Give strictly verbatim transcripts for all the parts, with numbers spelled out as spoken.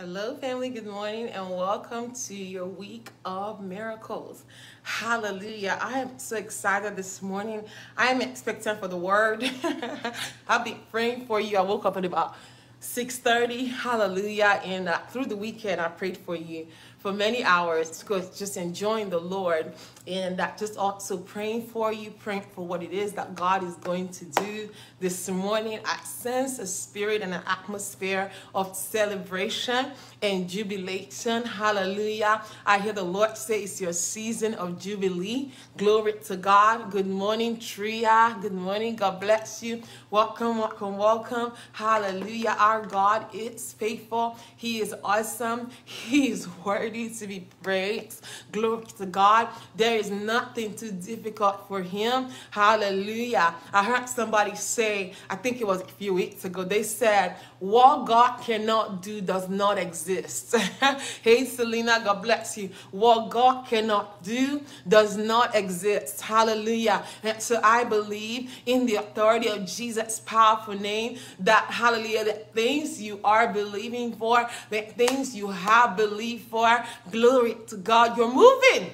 Hello, family. Good morning, and welcome to your week of miracles. Hallelujah. I am so excited this morning. I am expecting for the word. I'll be praying for you. I woke up at about six thirty. Hallelujah. And uh, through the weekend, I prayed for you for many hours because just enjoying the Lord and that just also praying for you, praying for what it is that God is going to do this morning. I sense a spirit and an atmosphere of celebration and jubilation. Hallelujah. I hear the Lord say it's your season of jubilee. Glory to God. Good morning, Tria. Good morning. God bless you. Welcome, welcome, welcome. Hallelujah. Our God is faithful. He is awesome. He is worthy to be praised. Glory to God. There is nothing too difficult for him. Hallelujah. I heard somebody say, I think it was a few weeks ago, they said, what God cannot do does not exist. Hey, Selena, God bless you. What God cannot do does not exist. Hallelujah. And so I believe in the authority of Jesus' powerful name that, hallelujah, the things you are believing for, the things you have believed for, glory to God, you're moving.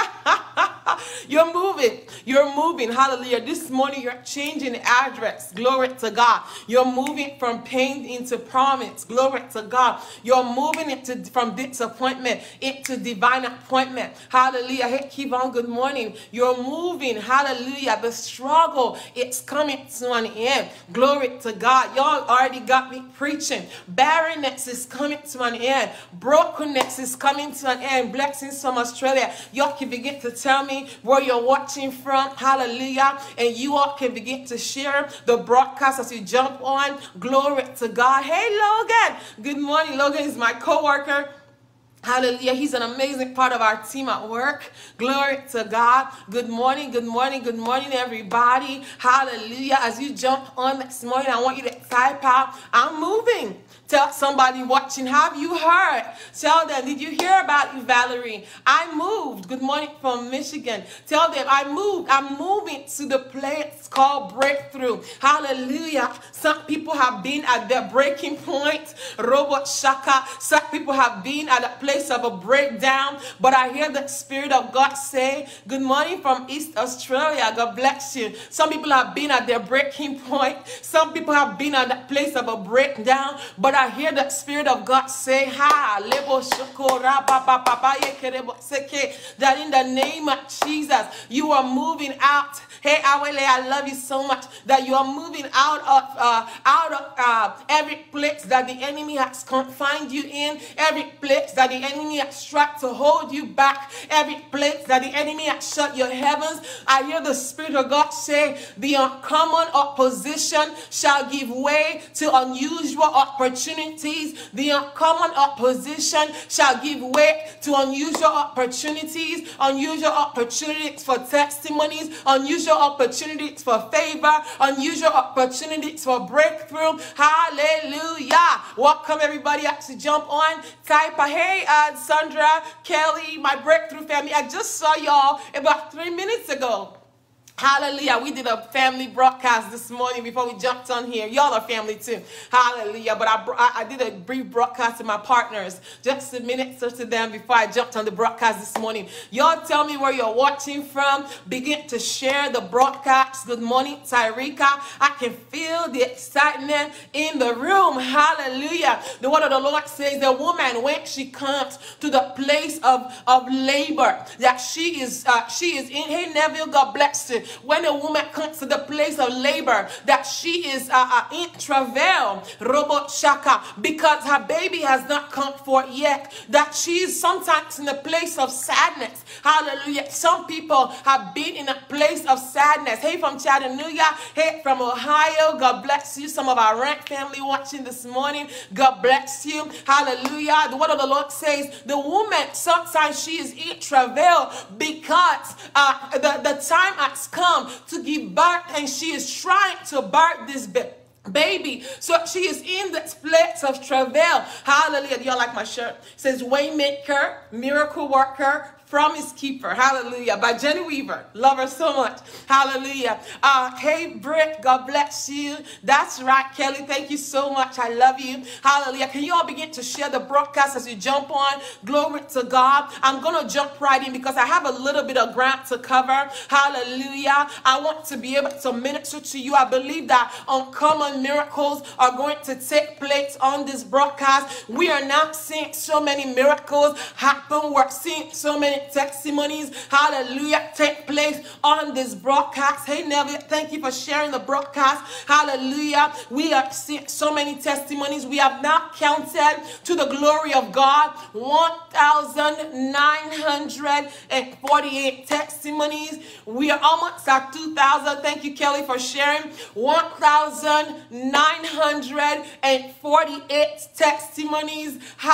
You're moving. You're moving. Hallelujah. This morning you're changing address. Glory to God. You're moving from pain into promise. Glory to God. You're moving into from disappointment into divine appointment. Hallelujah. Hey, Kevon, good morning. You're moving. Hallelujah. The struggle, it's coming to an end. Glory to God. Y'all already got me preaching. Barrenness is coming to an end. Brokenness is coming to an end. Blessings from Australia. Y'all can begin to tell me where you're watching from. Hallelujah. And you all can begin to share the broadcast as you jump on. Glory to God. Hey, Logan. Good morning. Logan is my co-worker. Hallelujah. He's an amazing part of our team at work. Glory to God. Good morning. Good morning. Good morning, everybody. Hallelujah. As you jump on this morning, I want you to type out, I'm moving. Tell somebody watching, have you heard? Tell them, did you hear about you, Valerie? I moved. Good morning from Michigan. Tell them, I moved. I'm moving to the place called breakthrough. Hallelujah. Some people have been at their breaking point. Robot Shaka. Some people have been at a place of a breakdown. But I hear the Spirit of God say, good morning from East Australia. God bless you. Some people have been at their breaking point. Some people have been at that place of a breakdown. But I hear the Spirit of God say, ha, that in the name of Jesus, you are moving out. Hey, Awele, I love you so much that you are moving out of uh, out of uh, every place that the enemy has confined you in, every place that the enemy has tried to hold you back, every place that the enemy has shut your heavens. I hear the Spirit of God say, the uncommon opposition shall give way to unusual opportunities. The uncommon opposition shall give way to unusual opportunities, unusual opportunities for testimonies, unusual opportunities for favor, unusual opportunities for breakthrough. Hallelujah. Welcome everybody up to jump on. Type a hey, uh, Sandra, Kelly, my breakthrough family. I just saw y'all about three minutes ago. Hallelujah. We did a family broadcast this morning before we jumped on here. Y'all are family too. Hallelujah. But I, I, I did a brief broadcast to my partners just a minute to them before I jumped on the broadcast this morning. Y'all tell me where you're watching from. Begin to share the broadcast. Good morning, Tyrika. I can feel the excitement in the room. Hallelujah. The word of the Lord says the woman, when she comes to the place of, of labor, that she is, uh, she is in. Hey, Neville, God bless you. When a woman comes to the place of labor, that she is uh, uh, in travail, robot shaka, because her baby has not come forth yet, that she is sometimes in a place of sadness. Hallelujah. Some people have been in a place of sadness. Hey, from Chattanooga. Hey, from Ohio. God bless you. Some of our Rank family watching this morning. God bless you. Hallelujah. The word of the Lord says the woman, sometimes she is in travail because uh, the, the time has come to give birth, and she is trying to birth this baby. Baby, so she is in this place of travail. Hallelujah. Y'all like my shirt? It says Waymaker, Miracle Worker, Promise Keeper. Hallelujah. By Jenny Weaver. Love her so much. Hallelujah. Uh, hey, Britt, God bless you. That's right, Kelly. Thank you so much. I love you. Hallelujah. Can you all begin to share the broadcast as you jump on? Glory to God. I'm going to jump right in because I have a little bit of ground to cover. Hallelujah. I want to be able to minister to you. I believe that uncommon miracles are going to take place on this broadcast. We are now seeing so many miracles happen. We're seeing so many testimonies, hallelujah, take place on this broadcast. Hey, Neville, thank you for sharing the broadcast. Hallelujah. We are seeing so many testimonies. We have now counted, to the glory of God, one thousand nine hundred forty-eight testimonies. We are almost at two thousand. Thank you, Kelly, for sharing. one thousand nine hundred forty-eight testimonies.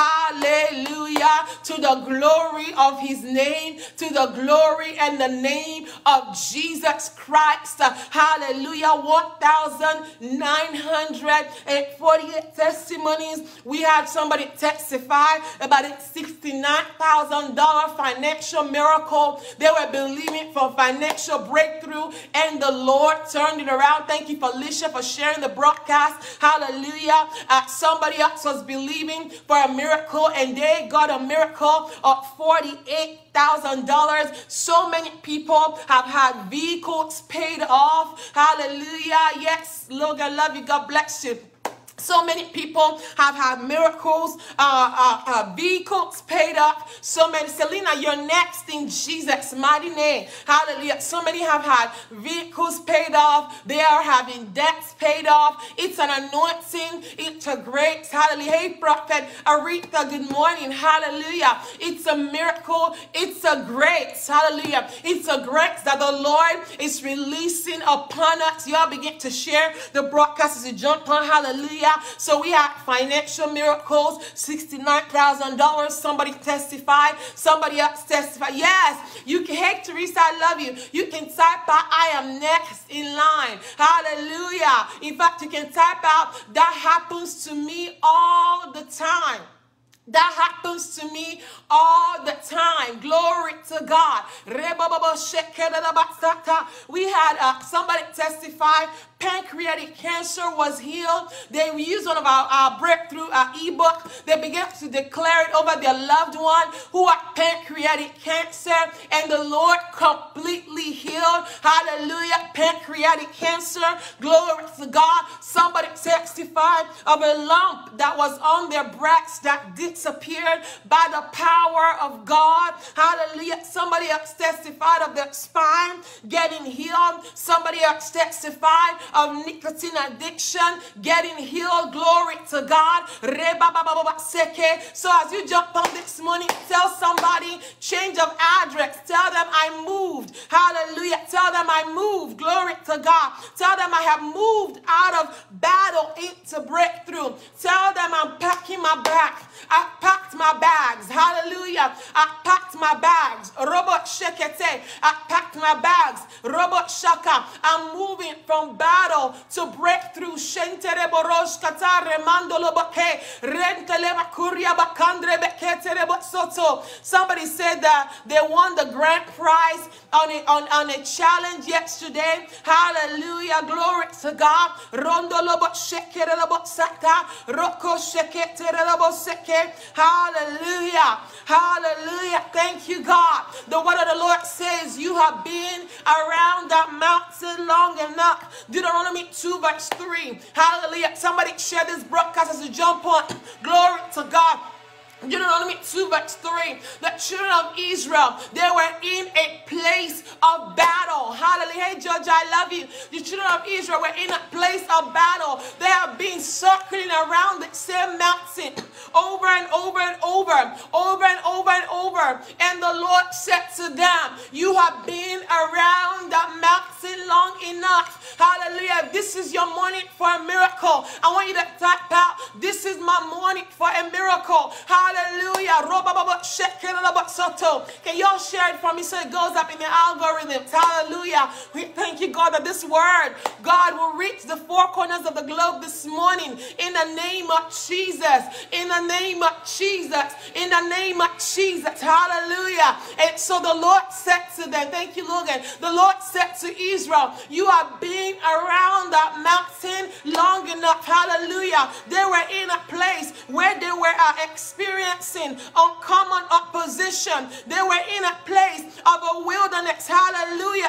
Hallelujah. To the glory of his name, to the glory and the name of Jesus Christ. Hallelujah. one thousand nine hundred forty-eight testimonies. We had somebody testify about a sixty-nine thousand dollar financial miracle. They were believing for financial breakthrough and the Lord turned it around. Thank you, Felicia, for sharing the broadcast. Hallelujah. Uh, somebody else was believing for a miracle and they got a miracle of forty-eight thousand dollars. So many people have had vehicles paid off. Hallelujah. Yes, Logan, love you. God bless you. So many people have had miracles, uh, uh, uh, vehicles paid off. So many. Selena, you're next in Jesus' mighty name. Hallelujah. So many have had vehicles paid off. They are having debts paid off. It's an anointing. It's a grace. Hallelujah. Hey, Prophet Aretha, good morning. Hallelujah. It's a miracle. It's a grace. Hallelujah. It's a grace that the Lord is releasing upon us. Y'all begin to share the broadcast as you jump on. Hallelujah. So we have financial miracles, sixty-nine thousand dollars. Somebody testified. Somebody else testified. Yes, you can. Hey, Teresa, I love you. You can type out, I am next in line. Hallelujah. In fact, you can type out, that happens to me all the time. That happens to me all the time. Glory to God. We had uh, somebody testify pancreatic cancer was healed. They used one of our, our breakthrough uh, ebook. They began to declare it over their loved one who had pancreatic cancer, and the Lord completely healed. Hallelujah. Pancreatic cancer. Glory to God. Somebody testified of a lump that was on their breast that disappeared by the power of God. Hallelujah. Somebody else testified of their spine getting healed. Somebody else testified of nicotine addiction getting healed. Glory to God. So as you jump on this morning, tell somebody, change of address. Tell them I moved. Hallelujah. Tell them I moved. Glory to God. Tell them I have moved out of battle into breakthrough. Tell them I'm packing my bag. I packed my bags. Hallelujah. I packed my bags. Robot shekete. I packed my bags. Robot shaka. I'm moving from battle to breakthrough. Shentere borosh kata remando loboke. Rentele makuria bakandre bekete rebo soto. Somebody said that they won the grand prize on a, on, on a challenge yesterday. Hallelujah. Glory to God. Rondo lobo shekere lobo sata. Roko shekete lobo seke. Hallelujah. Hallelujah. Thank you, God. The word of the Lord says you have been around that mountain long enough. Deuteronomy two verse three. Hallelujah. Somebody share this broadcast as you jump on. Glory to God. Deuteronomy two verse three. The children of Israel, they were in a place of battle. Hallelujah. Hey, Georgia, I love you. The children of Israel were in a place of battle. They have been circling around the same mountain over and over and over, over and over and over. And the Lord said to them, you have been around that mountain mountain long enough. Hallelujah. This is your morning for a miracle. I want you to type out, this is my morning for a miracle. Hallelujah. Can y'all share it for me so it goes up in the algorithms? Hallelujah. We thank you, God, that this word, God, will reach the four corners of the globe this morning in the name of Jesus. In the name of Jesus. In the name of Jesus. Hallelujah. And so the Lord said to them, thank you, Logan. The Lord said to Israel, you have been around that mountain long enough. Hallelujah. They were in a place where they were uh, experiencing uncommon opposition. They were in a place of a wilderness. Hallelujah.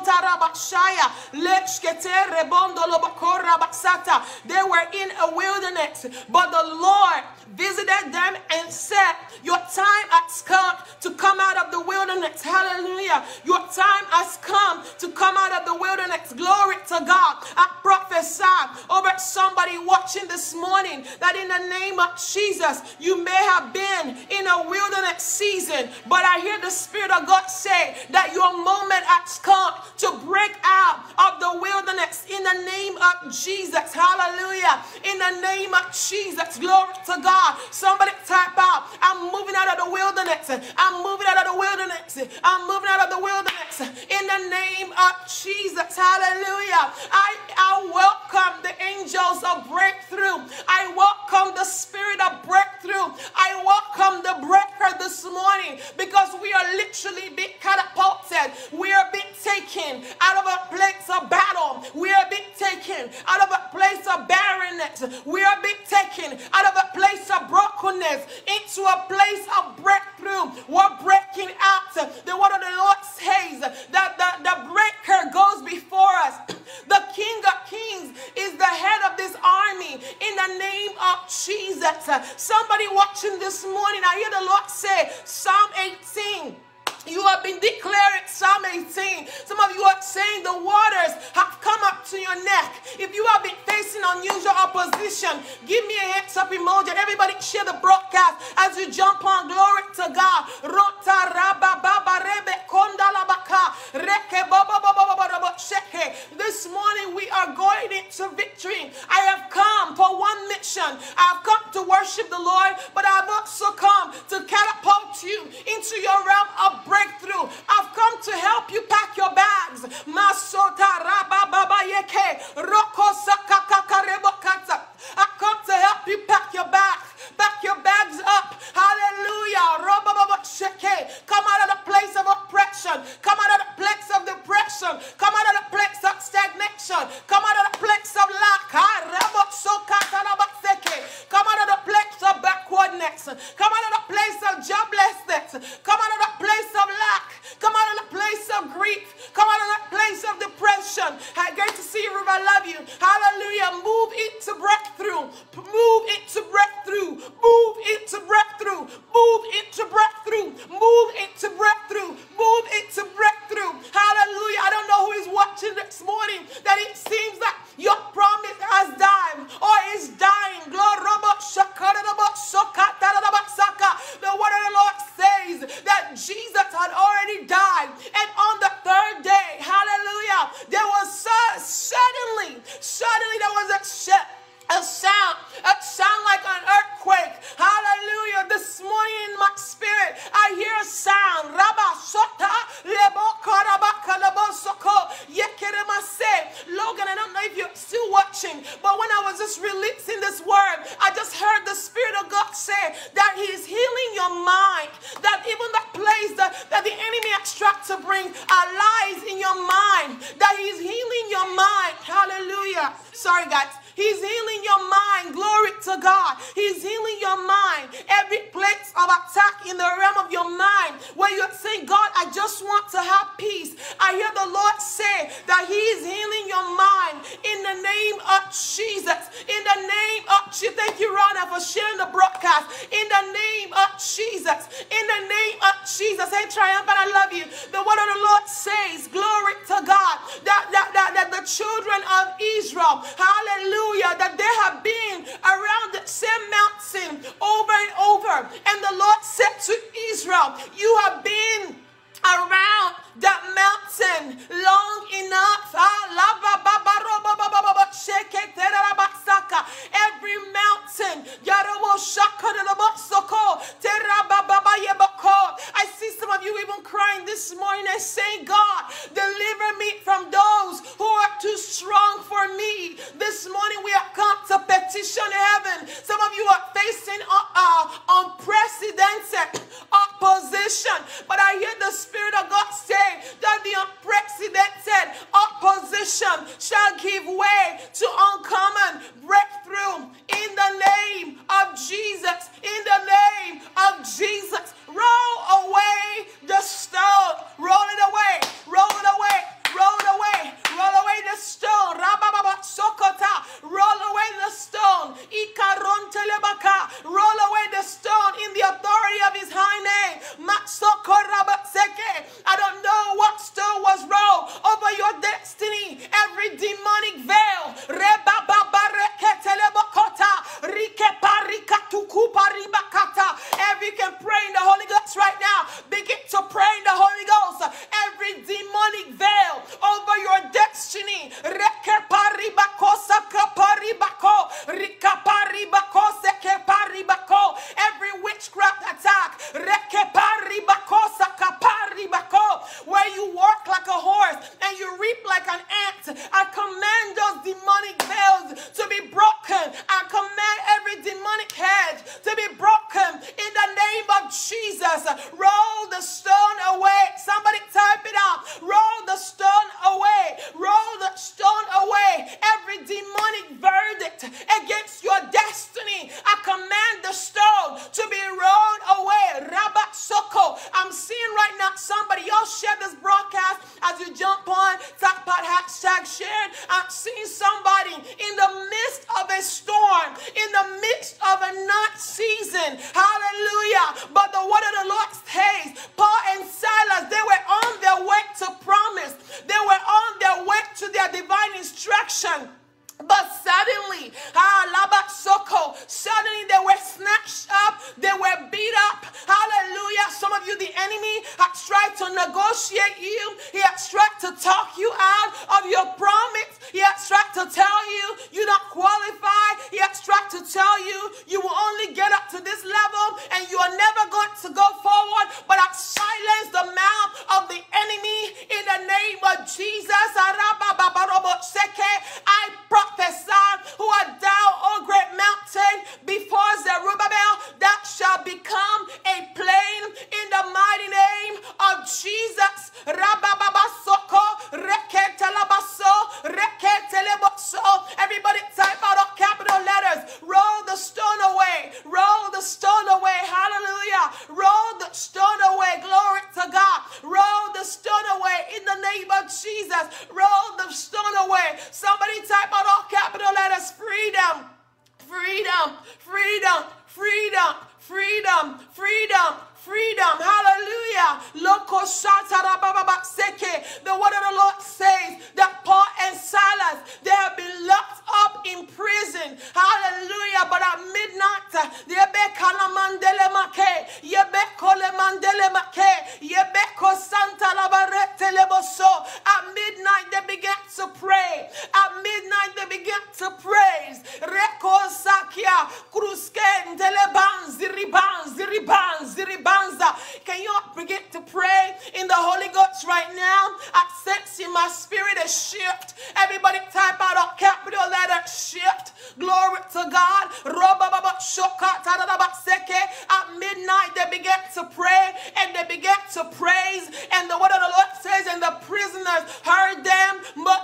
They were in a wilderness, but the Lord visited them and said, your time has come to come out of the wilderness. Hallelujah. Your time has come to come out of the wilderness. Glory to God. I prophesy over somebody watching this morning that in the name of Jesus, you may have been in a wilderness season, but I hear the Spirit of God say that your moment has come to break out of the wilderness in the name of Jesus. Hallelujah. In the name of Jesus. Glory to God. Somebody type out, I'm moving out of the wilderness. I'm moving out of the wilderness. I'm moving out of the wilderness in the name of Jesus. Hallelujah. I, I welcome the angels of breakthrough. I welcome the spirit of breakthrough. I welcome the breaker this morning because we are literally being catapulted. We are being taken out of a place of battle. We are being taken out of a place of barrenness. We are being taken out of a place of brokenness into a place of breakthrough. We're breaking out. The word of the Lord says that the, the breaker goes before us. The King of Kings is the head of this army in the name of Jesus. Somebody watching this morning, I hear the Lord say, Psalm eighteen. You have been declaring Psalm eighteen. Some of you are saying the waters have come up to your neck. If you have been facing unusual opposition, give me a hands up emoji. Everybody share the broadcast as you jump on. Glory to God. This morning we are going into victory. I have come for one mission. I have come to worship the Lord, but I have also come to catapult you into your realm of breakthrough. I've come to help you pack your bags. I've come to help you pack your bags. Back your bags up. Hallelujah. Come out of the place of oppression. Come out of the place of depression. Come out of the place of stagnation. Come out of the place of lack. Come out of the place of backwardness. Come out of the place of joblessness. Come out of the place of lack. Come out of the place of grief. Come out of the place of depression. Great to see you, Ruth. I love you. Hallelujah. Move into breakthrough. Move into breakthrough. Move into breakthrough. Move into breakthrough. Move into breakthrough. Move into breakthrough. Hallelujah. I don't know who is watching this morning that it seems like your promise has died or is dying. The word of the Lord says that Jesus had already died, and on the third day, hallelujah, there was su- suddenly, suddenly there was a shift. A sound, a sound like an earthquake. Hallelujah. This morning in my spirit, I hear a sound. Logan, I don't know if you're still watching, but when I was just releasing this word, I just heard the Spirit of God say that He is healing your mind. That even the place that, that the enemy has tried to bring are lies in your mind. That He is healing your mind. Hallelujah. Sorry, guys. He's healing your mind. Glory to God. He's healing your mind. Every place of attack in the realm of your mind where you're saying, God, I just want to have peace. I hear the Lord say that He is healing your mind in the name of Jesus. In the name of Jesus. Thank you, Rona, for sharing the broadcast. In the name of Jesus. In the name of Jesus. Hey, Triumphant, I love you. The word of the Lord says, glory to God, that, that, that, that the children of Israel, hallelujah, that they have been around the same mountain over and over. And the Lord said to Israel, you have been around that mountain long enough. prison. Hallelujah. But the word of the Lord says, Paul and Silas, they were on their way to promise. They were on their way to their divine instruction. But suddenly, ah, suddenly they were snatched up, they were beat up. Hallelujah. Some of you, the enemy has tried to negotiate you. He has tried to talk you out of your promise. He has tried to tell you you're not qualified. He has tried to tell you you will only get up to this level and you are never going to go forward. But I silence the mouth of the enemy in the name of Jesus. I prophesy, who art thou, O great mountain, before Zerubbabel, that shall become a plain in the mighty name of Jesus. Everybody type out all capital letters. Roll the stone away. Roll the stone away. Hallelujah. Roll the stone away. Glory to God. Roll the stone away in the name of Jesus. Roll the stone away. Somebody type out all capital letters. Freedom. Freedom. Freedom. Freedom. Freedom. Freedom. Freedom. Hallelujah. The word of the Lord says that Paul and Silas, they have been locked up in prison. Hallelujah. But at midnight, at midnight they began to pray. At midnight they began to praise. Can you begin to pray in the Holy Ghost right now? I sense in my spirit a shift. Everybody type out a capital letter shift. Glory to God. At midnight they began to pray and they began to praise. And the word of the Lord says, and the prisoners heard them.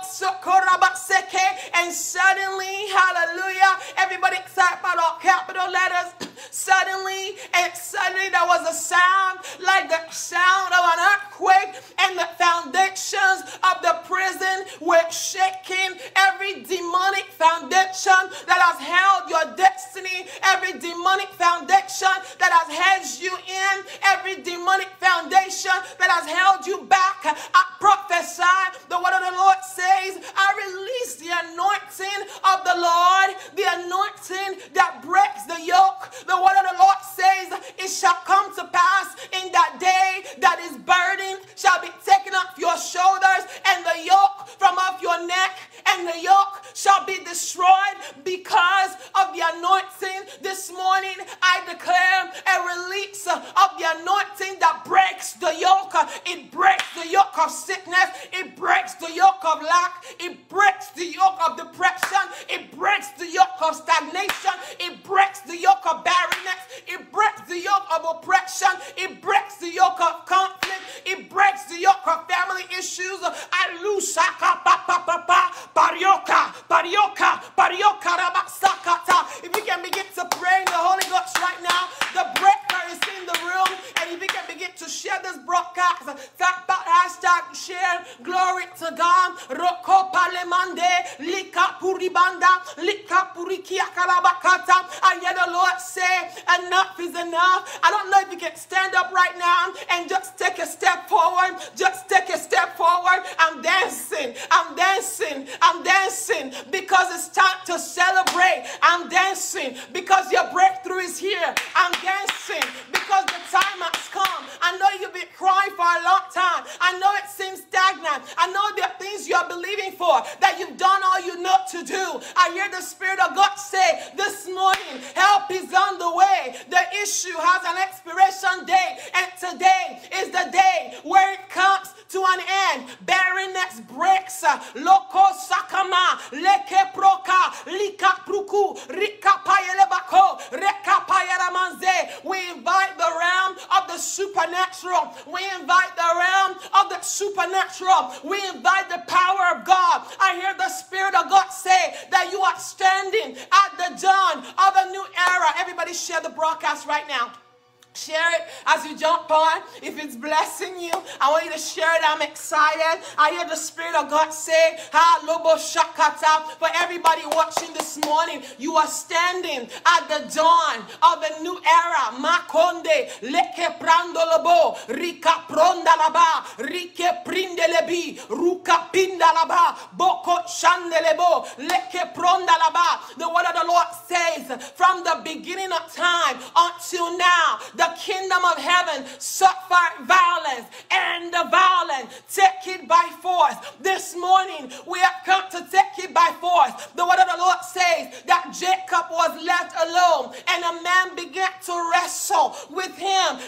And suddenly, hallelujah, everybody type out all capital letters. Suddenly, and suddenly there was a sound like the sound of an earthquake, and the foundations of the prison were shaking. Every demonic foundation that has held your destiny, every demonic foundation that has held you in, every demonic foundation that has held you back, I prophesy, the word of the Lord says, I release the anointing of the Lord, the anointing that breaks the yoke. The word of the Lord says, it shall come to pass in that day that his burden shall be taken off your shoulders, and the yoke from off your neck, and the yoke shall be destroyed because of the anointing. This morning I declare a release of the anointing that breaks the yoke. It breaks the yoke of sickness. It breaks the yoke of lack. It breaks the yoke of depression. It breaks the yoke of stagnation. It breaks the yoke of barrenness. It breaks the yoke of oppression. It breaks the yoke of conflict. It breaks the yoke of family issues. I lose shaka pa pa pa pa parioka parioka parioka rabasakata. If you can begin to pray in the Holy Ghost right now, the breaker is in the room, and if you can begin to share this broadcast, talk about hashtag share. Glory to God. Roko palemande lika puribanda lika purikia karabakata. I hear the Lord say, enough is enough. I don't know if you can stand up right now and just take a step forward. Just take a step forward. I'm dancing. I'm dancing. I'm dancing because it's time to celebrate. I'm dancing because your breakthrough is here. I'm dancing because the time has come. I know you've been crying for a long time. I know it seems stagnant. I know there are things you are believing for, that you've done all you know to do. I hear the Spirit of God say this morning, help is on the way. The issue has an expiration date, and today is the day where it comes to an end. Barrenness breaks. Loko sakama leke proka lika pruku rika payelebako reka payeramanze. We invite the realm of the supernatural. We invite the realm of the supernatural. We invite the power of God. I hear the Spirit of God say that you are standing at the dawn of a new era. Everybody share the broadcast right now. Share it as you jump on. If it's blessing you, I want you to share it. I'm excited. I hear the Spirit of God say, ha, lobo shakata. For everybody watching this morning, you are standing at the dawn of a new era. Makonde, leke prando lobo, rika pronda laba, rike prinde lebi, ruka pinda laba, boko shandelebo, leke pronda laba. The word of the Lord says, from the beginning of time until now, the kingdom of heaven suffered violence, and the violent take it by force. This morning, we have come to take it by force. The word of the Lord says that Jacob was left alone, and a man began to wrestle with him.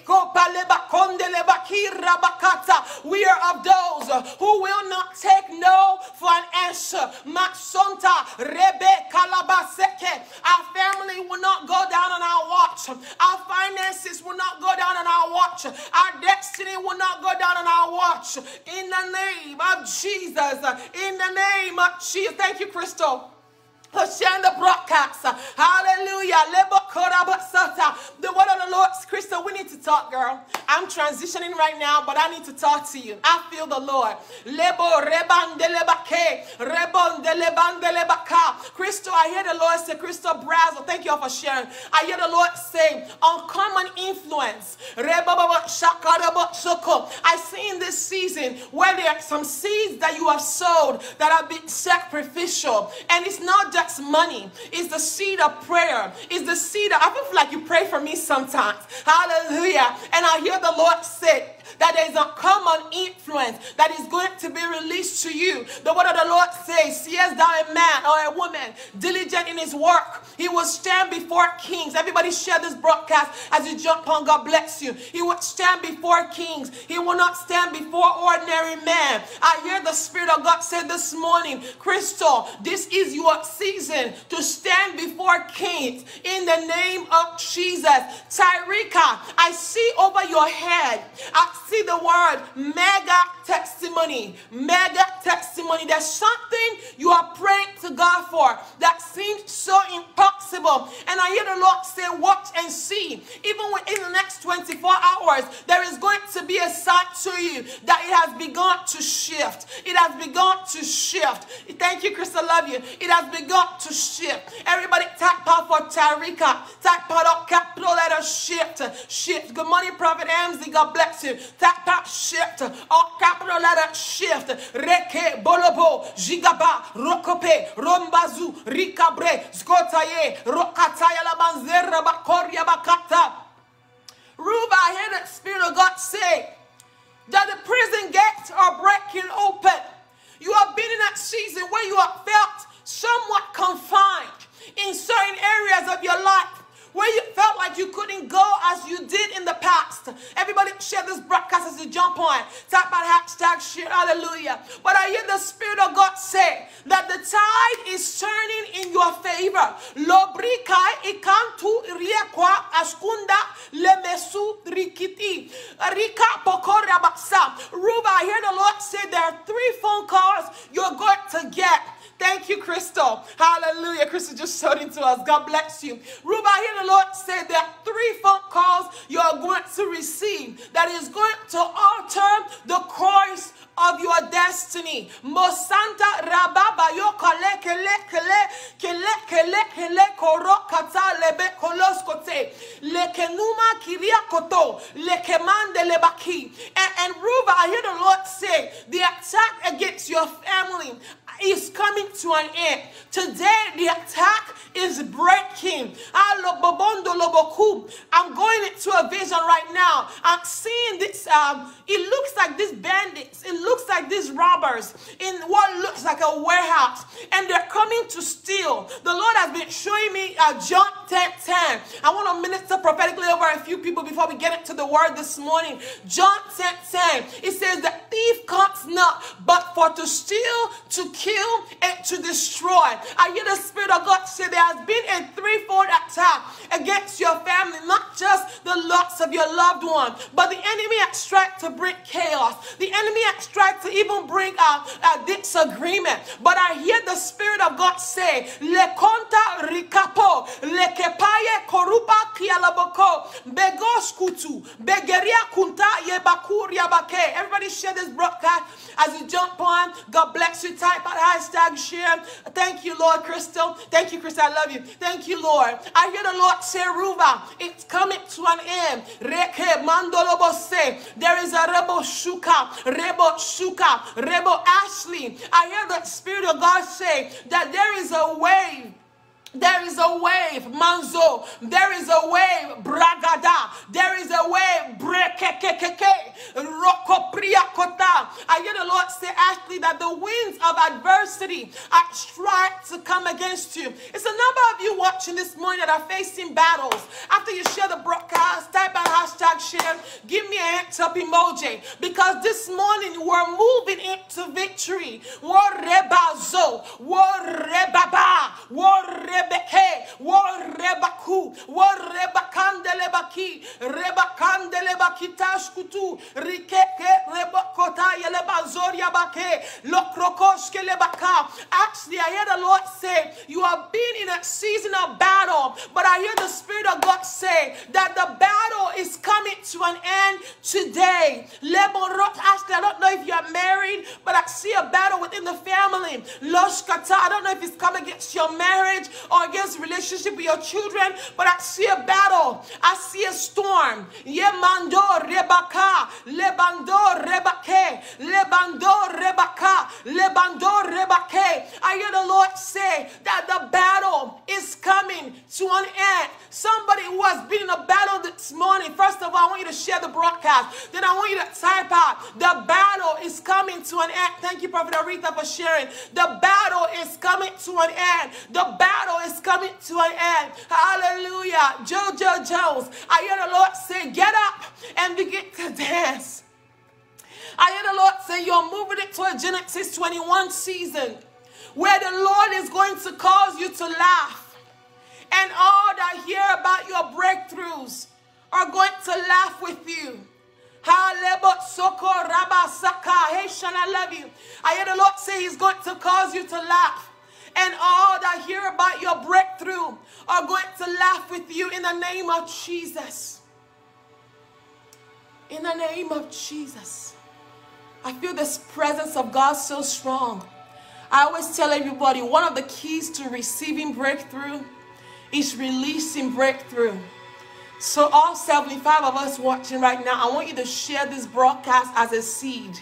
We are of those who will not take no for an answer. Our family will not go down on our watch. Our finances will not go down on our watch. Our destiny will not go down on our watch. In the name of Jesus. In the name of Jesus. Thank you, Crystal, for sharing the broadcast. Hallelujah. The word of the Lord. Crystal, we need to talk, girl. I'm transitioning right now, but I need to talk to you. I feel the Lord. Crystal, I hear the Lord say, Crystal Brazel, thank you all for sharing. I hear the Lord say, uncommon influence. I see in this season where there are some seeds that you have sowed that have been sacrificial. And it's not just money. It's the seed of prayer. It's the seed of, I feel like you pray for me sometimes. Hallelujah. And I hear the Lord say that there is a common influence that is going to be released to you. The word of the Lord says, seest thou a man or a woman diligent in his work, he will stand before kings. Everybody share this broadcast as you jump on. God bless you. He will stand before kings. He will not stand before ordinary men. I hear the Spirit of God say this morning, Crystal, this is your season to stand before kings in the name of Jesus. Tyrika, I see over your head, I see the word mega testimony. Mega testimony. There's something you are praying to God for that seems so impossible. And I hear the Lord say, watch and see. Even within the next twenty-four hours, there is going to be a sign to you that it has begun to shift. It has begun to shift. Thank you, Chris. I love you. It has begun to shift. Everybody type out for Tarika. Type out capital letter shift. Shift. Good morning, Prophet Amzi. God bless you. Type out shift. All capital letter shift. Reke, Bolobo, Jigaba, Rokope, Rombazu, Rikabre, Skotaye, Rokataya Labanzera Bakoria Bakata. Ruba, I hear the Spirit of God say that the prison gates are breaking open. You have been in that season where you have felt somewhat confined in certain areas of your life, where you felt like you couldn't go as you did in the past. Everybody share this broadcast as you jump on. Type out hashtag share, hallelujah. But I hear the Spirit of God say that the tide is turning in your favor. Lobrikai ikantu riekwa askunda lemesu rikiti. Rika pokora baksa. Ruba, I hear the Lord say there are three phone calls you're going to get. Thank you, Crystal. Hallelujah. Crystal just showed into us. God bless you. Ruba, I hear the Lord say there are three phone calls you are going to receive that is going to alter the course of your destiny. Mosanta rababa yo kale kele kele kele kele kele koro kata lebe koloskote lekenuma kiria koto lekemande lebaki. And, and Ruba, I hear the Lord say the attack against your family is coming to an end. Today, the attack is breaking. I'm going into a vision right now. I'm seeing this. Um, it looks like these bandits. It looks like these robbers in what looks like a warehouse. And they're coming to steal. The Lord has been showing me uh, John ten ten. I want to minister prophetically over a few people before we get into the word this morning. John ten ten. It says the thief comes not but for to steal, to kill, and to destroy. I hear the Spirit of God say there has been a threefold attack against your family, not just the the loss of your loved one. But the enemy has tried to bring chaos. The enemy has tried to even bring a, a disagreement. But I hear the Spirit of God say, Le conta rikapo, le kepaye korupa kialaboko, begoskutu, begeria kunta yebakuria bake. Everybody share this broadcast as you jump on. God bless you. Type out hashtag share. Thank you, Lord. Crystal. Thank you, Crystal. I love you. Thank you, Lord. I hear the Lord say, Ruva, it's coming to an end. Reke mandolobo say, there is a rebo shuka, rebo shuka, rebo Ashley. I hear the Spirit of God say that there is a wave. There is a wave, Manzo. There is a wave, Bragada. There is a wave, Brekekekeke, Rokopriakota. I hear the Lord say, Ashley, that the winds of adversity are trying to come against you. It's a number of you watching this morning that are facing battles. After you share the broadcast, type out hashtag share. Give me a hands up emoji. Because this morning we're moving into victory. Warebazo, Warebaba, Warebaba. Rebeke, war rebaku, war rebakandelebaki, rebakandelebakitashkutu, rikeke rebakota yelebazoria bake, lokrokoshke lebaka. Actually, I hear the Lord say, you have been in a season of battle, but I hear the Spirit of God say that the battle is coming to an end today. Actually, I don't know if you're married, but I see a battle within the family. Loshkata, I don't know if it's coming against your marriage or against relationship with your children, but I see a battle. I see a storm. Yemando rebaka, lebando rebake, lebando rebaka, lebando rebake. I hear the Lord say that the battle is coming to an end. Somebody who has been in a battle this morning, first of all, I want you to share the broadcast. Then I want you to type out, the battle is coming to an end. Thank you, Prophet Aretha, for sharing. The battle is coming to an end. The battle is coming to an end. Hallelujah. Jojo Jones, I hear the Lord say, get up and begin to dance. I hear the Lord say, you're moving into a Genesis twenty-one season where the Lord is going to cause you to laugh. And all that hear about your breakthroughs are going to laugh with you. I love you. I hear the Lord say he's going to cause you to laugh. And all that hear about your breakthrough are going to laugh with you in the name of Jesus. In the name of Jesus. I feel this presence of God so strong. I always tell everybody, one of the keys to receiving breakthrough is releasing breakthrough. So all seventy-five of us watching right now, I want you to share this broadcast as a seed.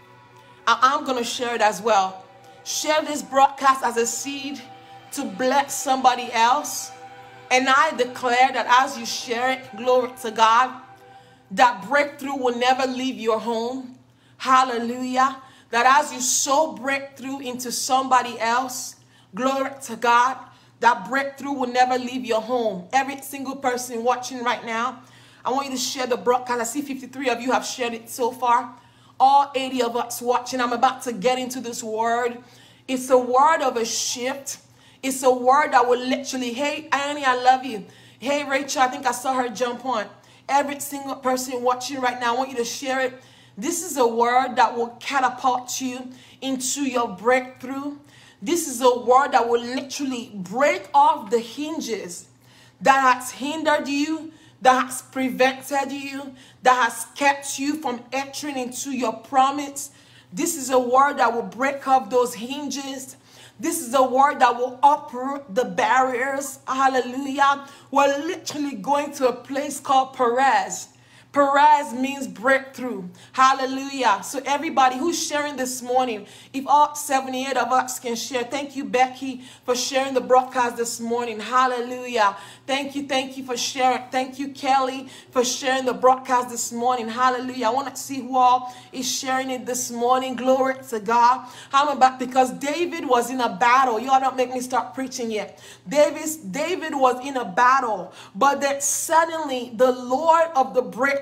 I'm going to share it as well. Share this broadcast as a seed to bless somebody else. And I declare that as you share it, glory to God, that breakthrough will never leave your home. Hallelujah. That as you sow breakthrough into somebody else, glory to God, that breakthrough will never leave your home. Every single person watching right now, I want you to share the broadcast. I see fifty-three of you have shared it so far. All eighty of us watching, I'm about to get into this word. It's a word of a shift. It's a word that will literally, hey, Annie, I love you. Hey, Rachel, I think I saw her jump on. Every single person watching right now, I want you to share it. This is a word that will catapult you into your breakthrough. This is a word that will literally break off the hinges that has hindered you, that has prevented you, that has kept you from entering into your promise. This is a word that will break off those hinges. This is a word that will uproot the barriers. Hallelujah. We're literally going to a place called Perez. Perez means breakthrough. Hallelujah. So everybody who's sharing this morning, if all seventy-eight of us can share. Thank you, Becky, for sharing the broadcast this morning. Hallelujah. Thank you, thank you for sharing. Thank you, Kelly, for sharing the broadcast this morning. Hallelujah. I want to see who all is sharing it this morning. Glory to God. I'm about, because David was in a battle. Y'all don't make me start preaching yet. David, David was in a battle, but then suddenly the Lord of the breakthrough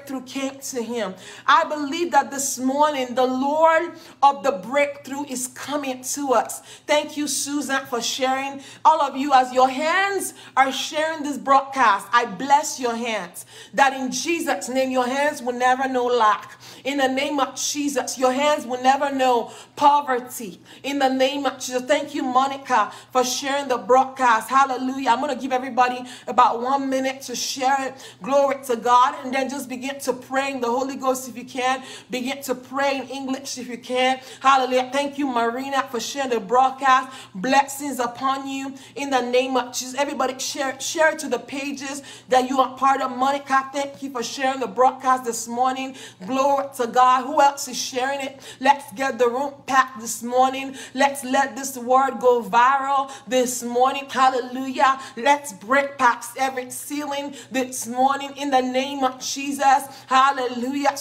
breakthrough came to him. I believe that this morning the Lord of the breakthrough is coming to us. Thank you, Susan, for sharing. All of you, as your hands are sharing this broadcast, I bless your hands, that in Jesus' name your hands will never know lack. In the name of Jesus, your hands will never know poverty. In the name of Jesus. Thank you, Monica, for sharing the broadcast. Hallelujah. I'm going to give everybody about one minute to share it. Glory to God. And then just begin to pray in the Holy Ghost if you can. Begin to pray in English if you can. Hallelujah. Thank you, Marina, for sharing the broadcast. Blessings upon you in the name of Jesus. Everybody share, share it to the pages that you are part of. Monica, thank you for sharing the broadcast this morning. Glory to God. Who else is sharing it? Let's get the room packed this morning. Let's let this word go viral this morning. Hallelujah. Let's break past every ceiling this morning in the name of Jesus. Hallelujah.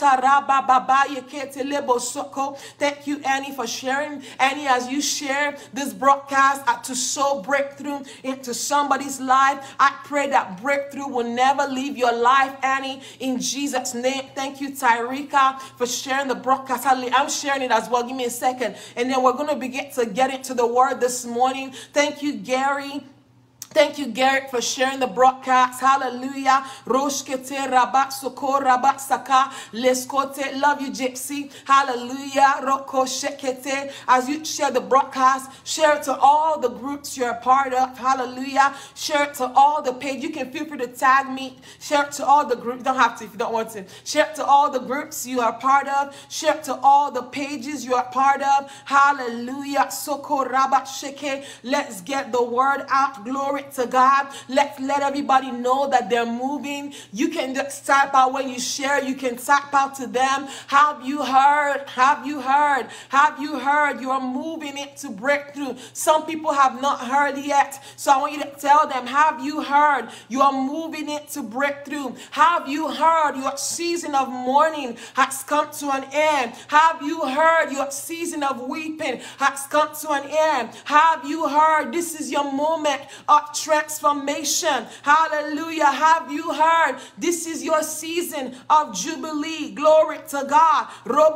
Thank you, Annie, for sharing. Annie, as you share this broadcast uh, to sow breakthrough into somebody's life, I pray that breakthrough will never leave your life, Annie, in Jesus' name. Thank you, Tyrika, for sharing the broadcast. I'm sharing it as well. Give me a second. And then we're going to begin to get into the word this morning. Thank you, Gary. Thank you, Garrett, for sharing the broadcast. Hallelujah. Roshkete rabat soko rabat saka leskote. Love you, Gypsy. Hallelujah. Roko shekete. As you share the broadcast, share it to all the groups you're a part of. Hallelujah. Share it to all the pages. You can feel free to tag me. Share it to all the groups. You don't have to if you don't want to. Share it to all the groups you are a part of. Share it to all the pages you are a part of. Hallelujah. Soko rabat sheke. Let's get the word out. Glory to God. Let's let everybody know that they're moving. You can just type out when you share. You can type out to them. Have you heard? Have you heard? Have you heard? You are moving into breakthrough. Some people have not heard yet. So I want you to tell them, have you heard? You are moving into breakthrough. Have you heard? Your season of mourning has come to an end. Have you heard? Your season of weeping has come to an end. Have you heard? This is your moment of transformation. Hallelujah. Have you heard? This is your season of jubilee. Glory to God.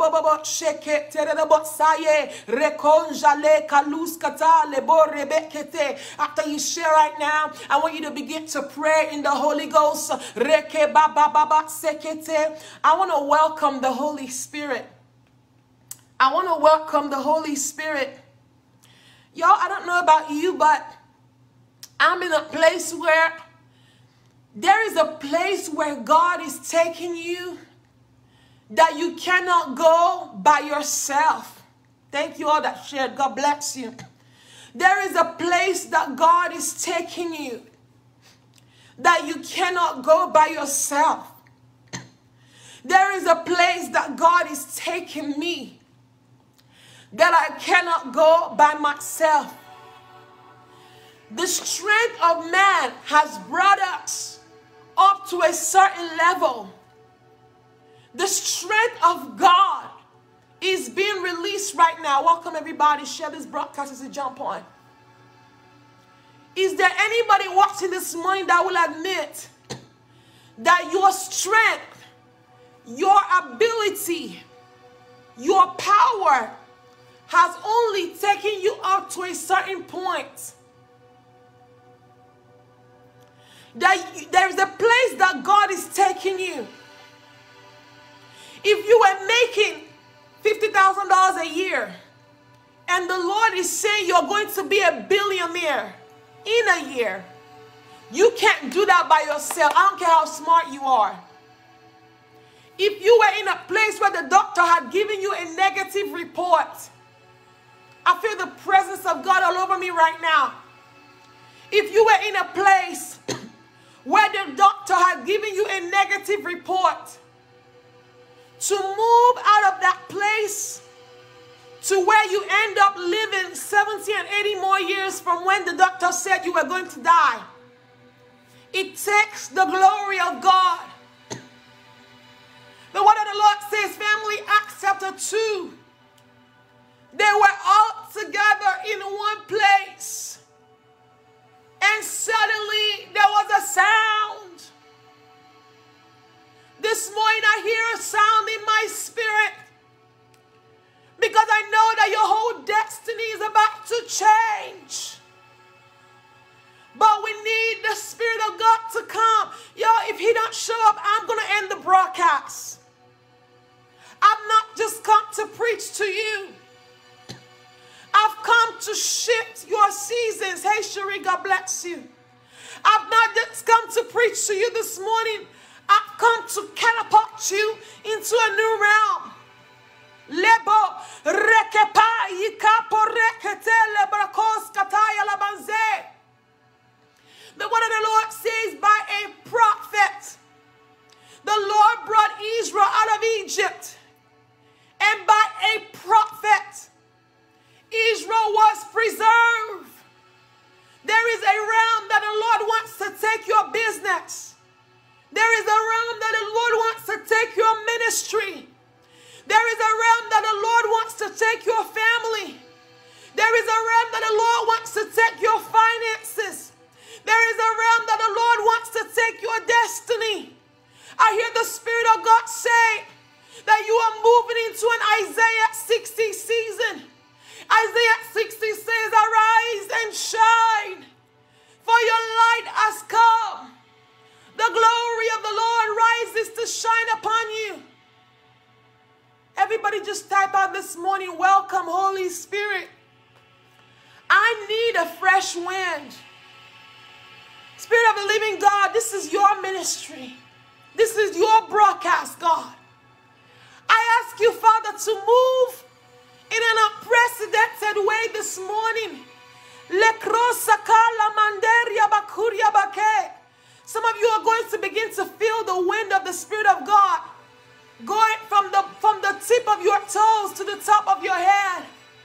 After you share right now, I want you to begin to pray in the Holy Ghost. I want to welcome the Holy Spirit. I want to welcome the Holy Spirit. Y'all, I don't know about you, but I'm in a place where there is a place where God is taking you that you cannot go by yourself. Thank you all that shared. God bless you. There is a place that God is taking you that you cannot go by yourself. There is a place that God is taking me that I cannot go by myself. The strength of man has brought us up to a certain level. The strength of God is being released right now. Welcome everybody. Share this broadcast as a jump on. Is there anybody watching this morning that will admit that your strength, your ability, your power has only taken you up to a certain point? That there's a place that God is taking you. If you were making fifty thousand dollars a year and the Lord is saying you're going to be a billionaire in a year, you can't do that by yourself. I don't care how smart you are. If you were in a place where the doctor had given you a negative report, I feel the presence of God all over me right now. If you were in a place where the doctor had given you a negative report, to move out of that place to where you end up living seventy and eighty more years from when the doctor said you were going to die, it takes the glory of God. The word of the Lord says, family, Acts chapter two, they were all together in one place, and suddenly there was a sound. The this morning I hear a sound in my spirit, because I know that your whole destiny is about to change. But we need the Spirit of God to come. Yo, if he don't show up, I'm going to end the broadcast. I've not just come to preach to you. I've come to shift your seasons. Hey, Cherie, God bless you. I've not just come to preach to you this morning. I've come to catapult you into a new realm. Lebo rekepa yikapo rekete lebrakos kataya labanze. The word of the Lord says, by a prophet, the Lord brought Israel out of Egypt. And by a prophet, Israel was preserved. There is a realm that the Lord wants to take your business. There is a realm that the Lord wants to take your ministry. There is a realm that the Lord wants to take your family. There is a realm that the Lord wants to take your finances. There is a realm that the Lord wants to take your destiny. I hear the Spirit of God say that you are moving into an Isaiah sixty season. Isaiah sixty says, arise and shine, for your light has come. The glory of the Lord rises to shine upon you. Everybody just type out this morning, welcome Holy Spirit. I need a fresh wind. Spirit of the living God, this is your ministry. This is your broadcast, God. I ask you, Father, to move in an unprecedented way this morning. Some of you are going to begin to feel the wind of the Spirit of God going from the, from the tip of your toes to the top of your head.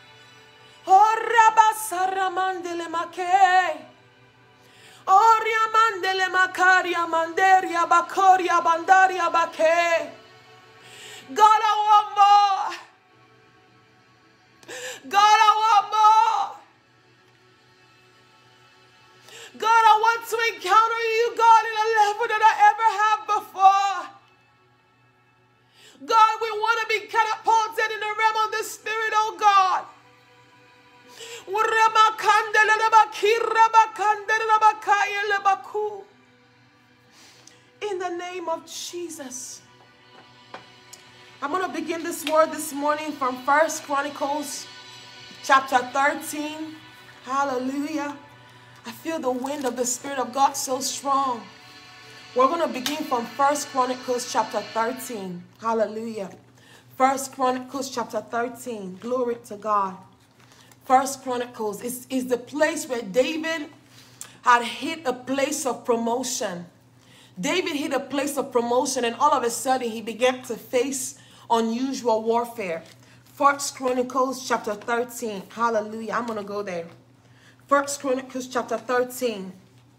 Oriamandele makaria manderia bakoria bandaria bake. God, I want more. God, I want more. God, I want to encounter you, God, in a level that I ever have before. God, we want to be catapulted in the realm of the Spirit, oh God. In the name of Jesus. I'm going to begin this word this morning from First Chronicles chapter thirteen. Hallelujah. I feel the wind of the Spirit of God so strong. We're going to begin from First Chronicles chapter thirteen. Hallelujah. First Chronicles chapter thirteen. Glory to God. First Chronicles is, is the place where David had hit a place of promotion. David hit a place of promotion, and all of a sudden he began to face unusual warfare. First Chronicles chapter thirteen. Hallelujah. I'm going to go there. First Chronicles chapter thirteen.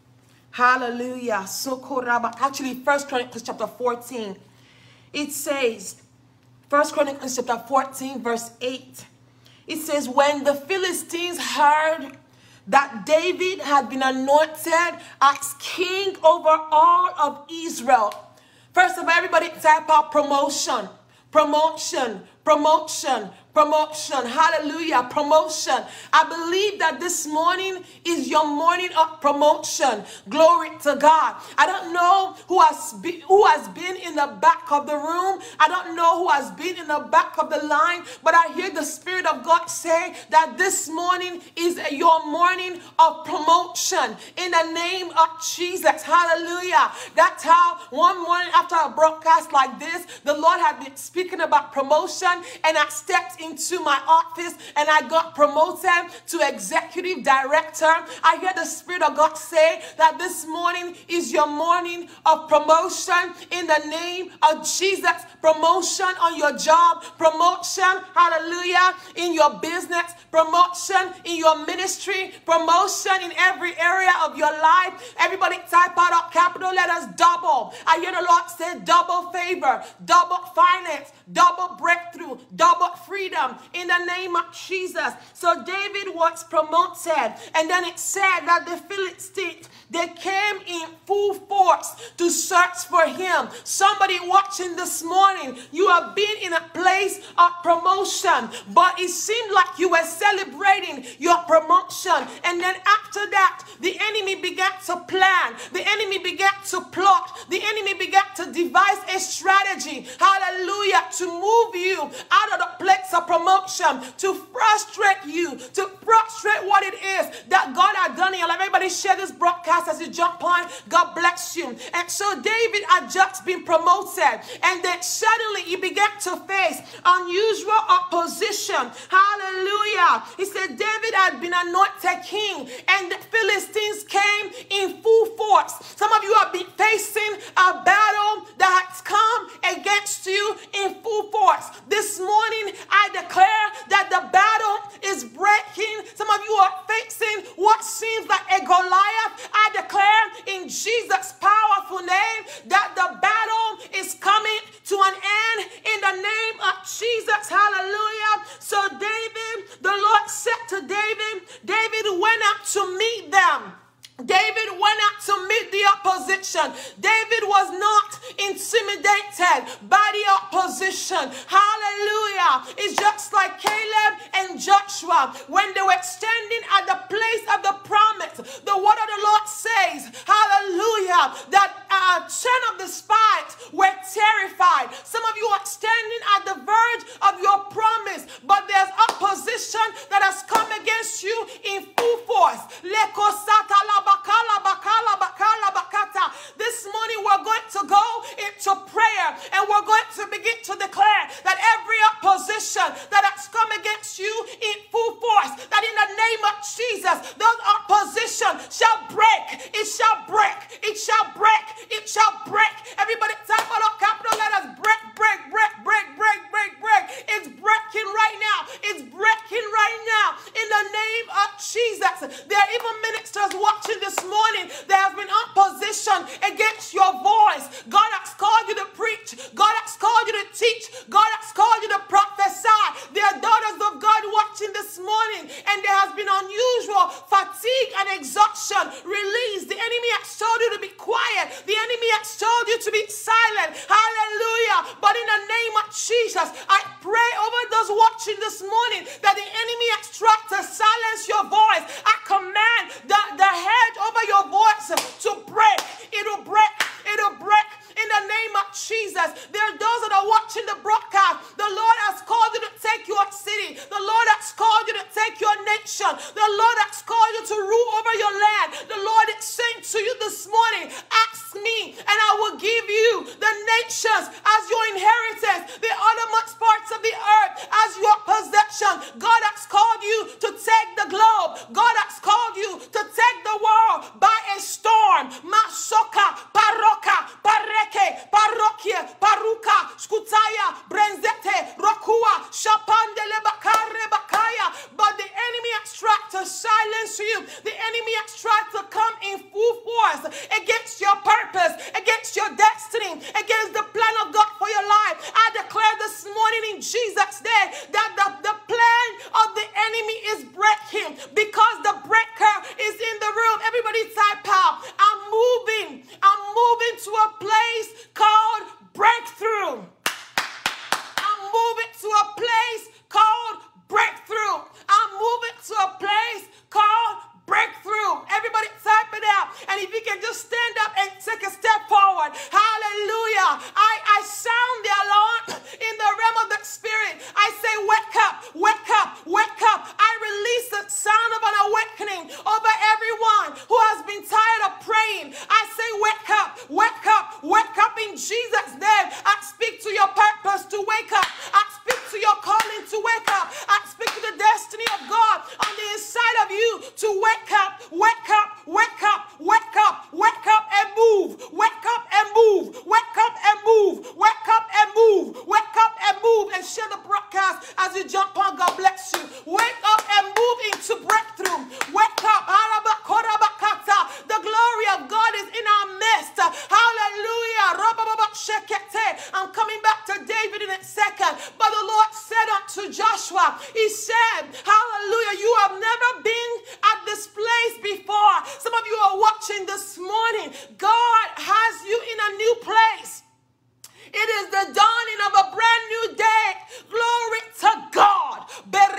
Hallelujah. Actually, First Chronicles chapter fourteen. It says, First Chronicles chapter fourteen, verse eight. It says, when the Philistines heard that David had been anointed as king over all of Israel. First of all, everybody type out promotion, promotion, promotion, promotion. Hallelujah, promotion. I believe that this morning is your morning of promotion. Glory to God. I don't know who has been, who has been in the back of the room. I don't know who has been in the back of the line, but I hear the Spirit of God say that this morning is your morning of promotion in the name of Jesus. Hallelujah. That's how one morning after a broadcast like this, the Lord had been speaking about promotion, and I stepped into my office and I got promoted to executive director. I hear the Spirit of God say that this morning is your morning of promotion in the name of Jesus. Promotion on your job, promotion, hallelujah, in your business, promotion in your ministry, promotion in every area of your life. Everybody type out our capital letters double. I hear the Lord say double favor, double finance, double breakthrough, double freedom. freedom in the name of Jesus. So David was promoted, and then it said that the Philistines, they came in full force to search for him. Somebody watching this morning, you have been in a place of promotion, but it seemed like you were celebrating your promotion, and then after that, the enemy began to plan, the enemy began to plot, the enemy began to devise a strategy, hallelujah, to move you out of the place of promotion, to frustrate you, to frustrate what it is that God had done in your life. Everybody share this broadcast as you jump on. God bless you. And so David had just been promoted, and then suddenly he began to face unusual opposition. Hallelujah. He said David had been anointed king, and the Philistines came in full force. Some of you have been facing a battle that has come against you in full force. This morning, I declare that the battle is breaking. Some of you are facing what seems like a Goliath. I declare in Jesus' powerful name that the battle is coming to an end in the name of Jesus. Hallelujah. So David, the Lord said to David, David went out to meet them. David went out to meet the opposition. David was not intimidated by the opposition. Hallelujah. It's just like Caleb and Joshua when they were standing at the place of the promise. The word of the Lord says, hallelujah, that uh, ten of the spies were terrified. Some of you are standing at the verge of your promise, but there's opposition that has come against you in full force. This morning we're going to go into prayer, and we're going to begin to declare that every opposition that has come against you in full force, that in the name of Jesus, those opposition shall break. It shall break. It shall break. It shall break. Everybody type out all capital letters. Break, break, break, break, break, break, break. It's breaking right now. It's breaking right now in the name of Jesus. There are even ministers watching this morning. There has been opposition against your voice. God has called you to preach. God has called you to teach. God has called you to prophesy. There are daughters of God watching this morning, and there has been unusual fatigue and exhaustion released. The enemy has told you to be quiet. The enemy has told you to be silent. Hallelujah. But in the name of Jesus, I pray over those watching this morning that the enemy has tried to silence your voice. I command the, the hedge over your voice to break. It'll break. It'll break in the name of Jesus. There are those that are watching the broadcast. The Lord has called you to take your city. The Lord has called you to take your nation. The Lord has called you to rule over your land. The Lord is saying to you this morning, ask me and I will give you the nations as your inheritance, the uttermost parts of the earth as your possession. God has called you to take the globe. God has called you to take the world by a storm. Masoka, paroka, pareke, parokia, paruka, skutaya, brenzete, rokua, shapandele bakare bakaya. But the enemy has tried to silence you. The enemy has tried to come in full force against your purpose, against your destiny, against the plan of God for your life. I declare He said, hallelujah, you have never been at this place before. Some of you are watching this morning. God has you in a new place. It is the dawning of a brand new day. Glory to God.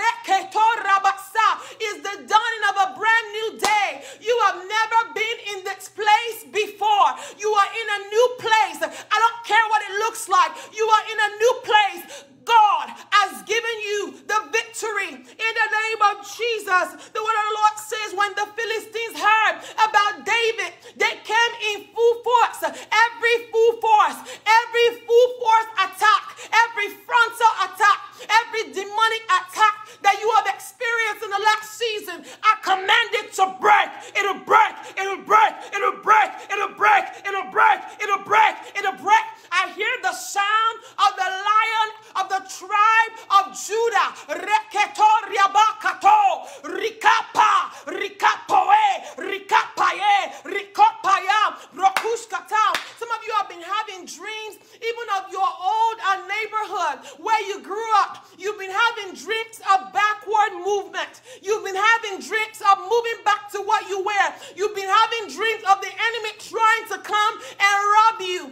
Is the dawning of a brand new day. You have never been in this place before. You are in a new place. I don't care what it looks like. You are in a new place. God has given you the victory in the name of Jesus. The word of the Lord says when the Philistines heard about David, they came in full force. Every full force, every full force attack, every frontal attack, every demonic attack that you have experienced in the last season, I command it to break. It'll break. It'll break. It'll break. It'll break. It'll break. It'll break. It'll break. I hear the sound of the lion of the tribe of Judah. Reketoriabakato, Rikapa, Rikapoe, Rikapaye, Rikopaya, Rokushkata. Some of you have been having dreams, even of your old uh, neighborhood where you grew up. You've been having dreams of backward movement. You've been having dreams of moving back to what you were. You've been having dreams of the enemy trying to come and rob you.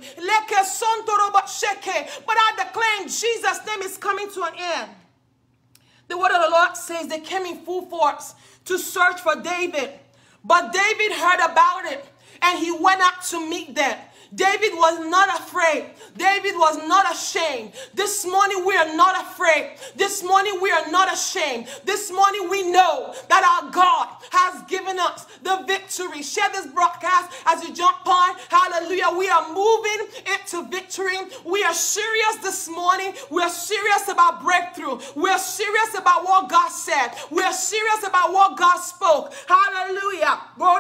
But I declare in Jesus' name is coming to an end. The word of the Lord says they came in full force to search for David. But David heard about it and he went out to meet them. David was not afraid. David was not ashamed. This morning we are not afraid. This morning we are not ashamed. This morning we know that our God has given us the victory. Share this broadcast as you jump on. Hallelujah. We are moving into victory. We are serious this morning. We are serious about breakthrough. We are serious about what God said. We are serious about what God spoke. Hallelujah.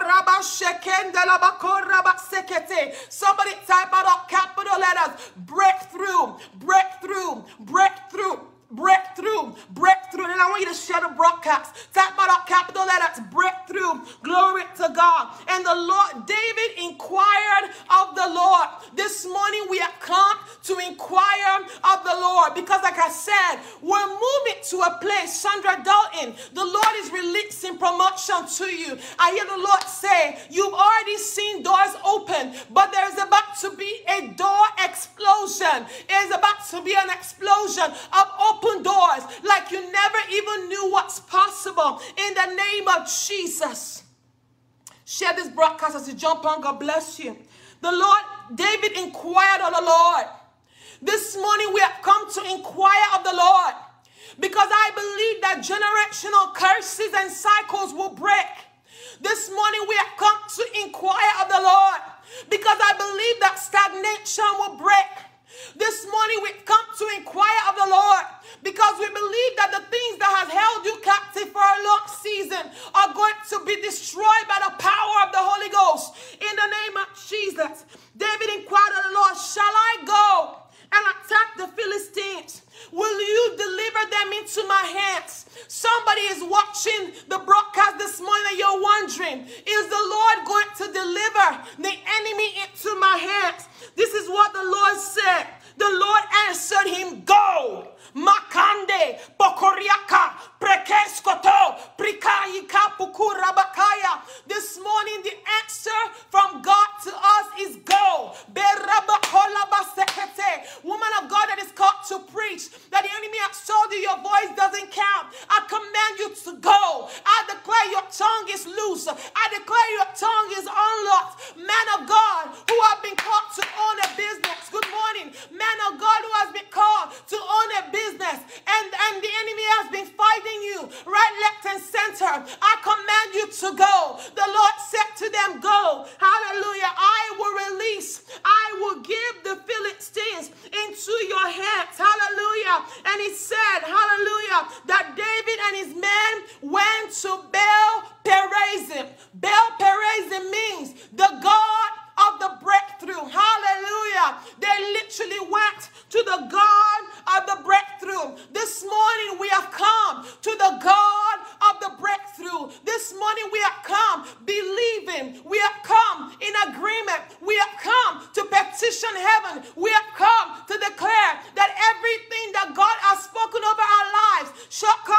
Somebody type out all capital letters. Breakthrough, breakthrough, breakthrough, breakthrough, breakthrough. And I want you to share the broadcast. Type out all capital letters. Breakthrough. Glory to God. And the Lord, David inquired of the Lord. This morning we have come to inquire of the Lord. Because like I said, we're moving to a place. Sandra Dalton, the Lord is releasing promotion to you. I hear the Lord say, you've already seen doors open, but there's about to be a door explosion. There's about to be an explosion of open doors like you never even knew what's possible in the name of Jesus. Share this broadcast as you jump on. God bless you. The Lord, David inquired of the Lord. This morning we have come to inquire of the Lord because I believe that generational curses and cycles will break. This morning we have come to inquire of the Lord because I believe that stagnation will break. This morning we've come to inquire of the Lord because we believe that the things that have held you captive for a long season are going to be destroyed by the power of the Holy Ghost. In the name of Jesus, David inquired of the Lord, shall I go and attack the Philistines? Will you deliver them into my hands? Somebody is watching the broadcast this morning and you're wondering, is the Lord going to deliver the enemy into my hands? This is what the Lord said. The Lord answered him, go. Makande, Pokoriaka, Prekeskoto, Prikaika, Pukurabakaya. This morning the answer from God to us is go. Woman of God that is called to preach, that the enemy has told you your voice doesn't count. I command you to go. I declare your tongue is loose. I declare your tongue is unlocked. Man of God who have been called to own a business. Good morning. Man of God who has been called to own a business. And, and the enemy has been fighting you right, left, and center. I command you to go. The Lord said to them, go. Hallelujah. I will release. I will give the Philistines into your hands. Hallelujah. And he said, hallelujah, that David and his men went to Baal Perazim. Baal Perazim means the God of the breakthrough. Hallelujah. They literally went to the God of the breakthrough. This morning we have come to the God of the breakthrough. This morning we have come believing. We have come in agreement. We have come to petition heaven. We have come to declare that everything that God has spoken over our lives shall come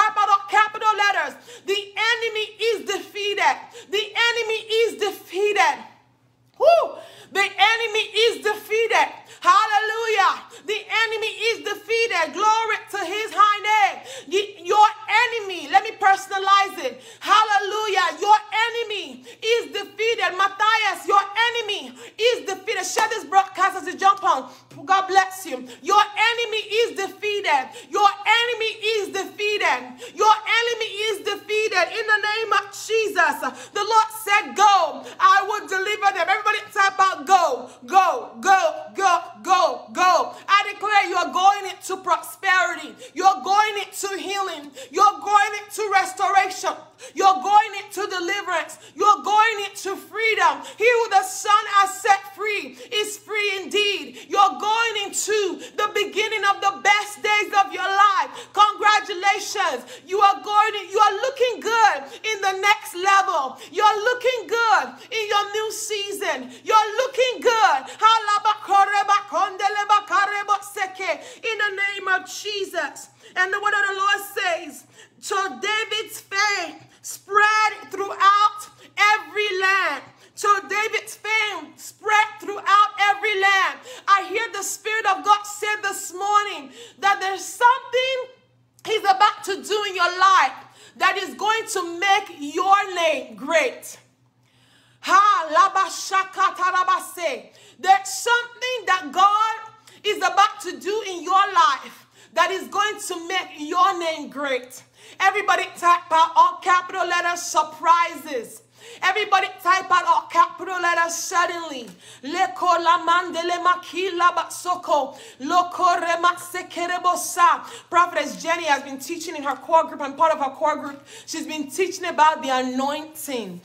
type out all capital letters. The enemy is defeated. The enemy is defeated. Woo! The enemy is defeated. Hallelujah. The enemy is defeated. Glory to his high name. Your enemy, let me personalize it. Hallelujah. Your enemy is defeated. Matthias, your enemy is defeated. Share this broadcast as you jump on. God bless you. Your enemy is defeated. Your enemy is defeated. Your enemy is defeated in the name of Jesus. The Lord said, go. I will deliver them. Everybody type out go, go, go, go, go, go. I declare you are going into prosperity. You're going into healing. You're going into restoration. You're going into deliverance. You're going into freedom. He who the Son has set free is free indeed. You're going into the beginning of the best days of your life. Congratulations. You are going to, you are looking good in the next level. You're looking good in your new season. You're looking good. In the name of Jesus. And the word of the Lord says, so David's fame spread throughout every land. So David's fame spread throughout every land. I hear the Spirit of God say this morning that there's something he's about to do in your life that is going to make your name great. Ha, there's something that God is about to do in your life that is going to make your name great. Everybody type out all capital letters surprises. Everybody type out all capital letters suddenly. Prophetess Jenny has been teaching in her core group. I'm part of her core group. She's been teaching about the anointing.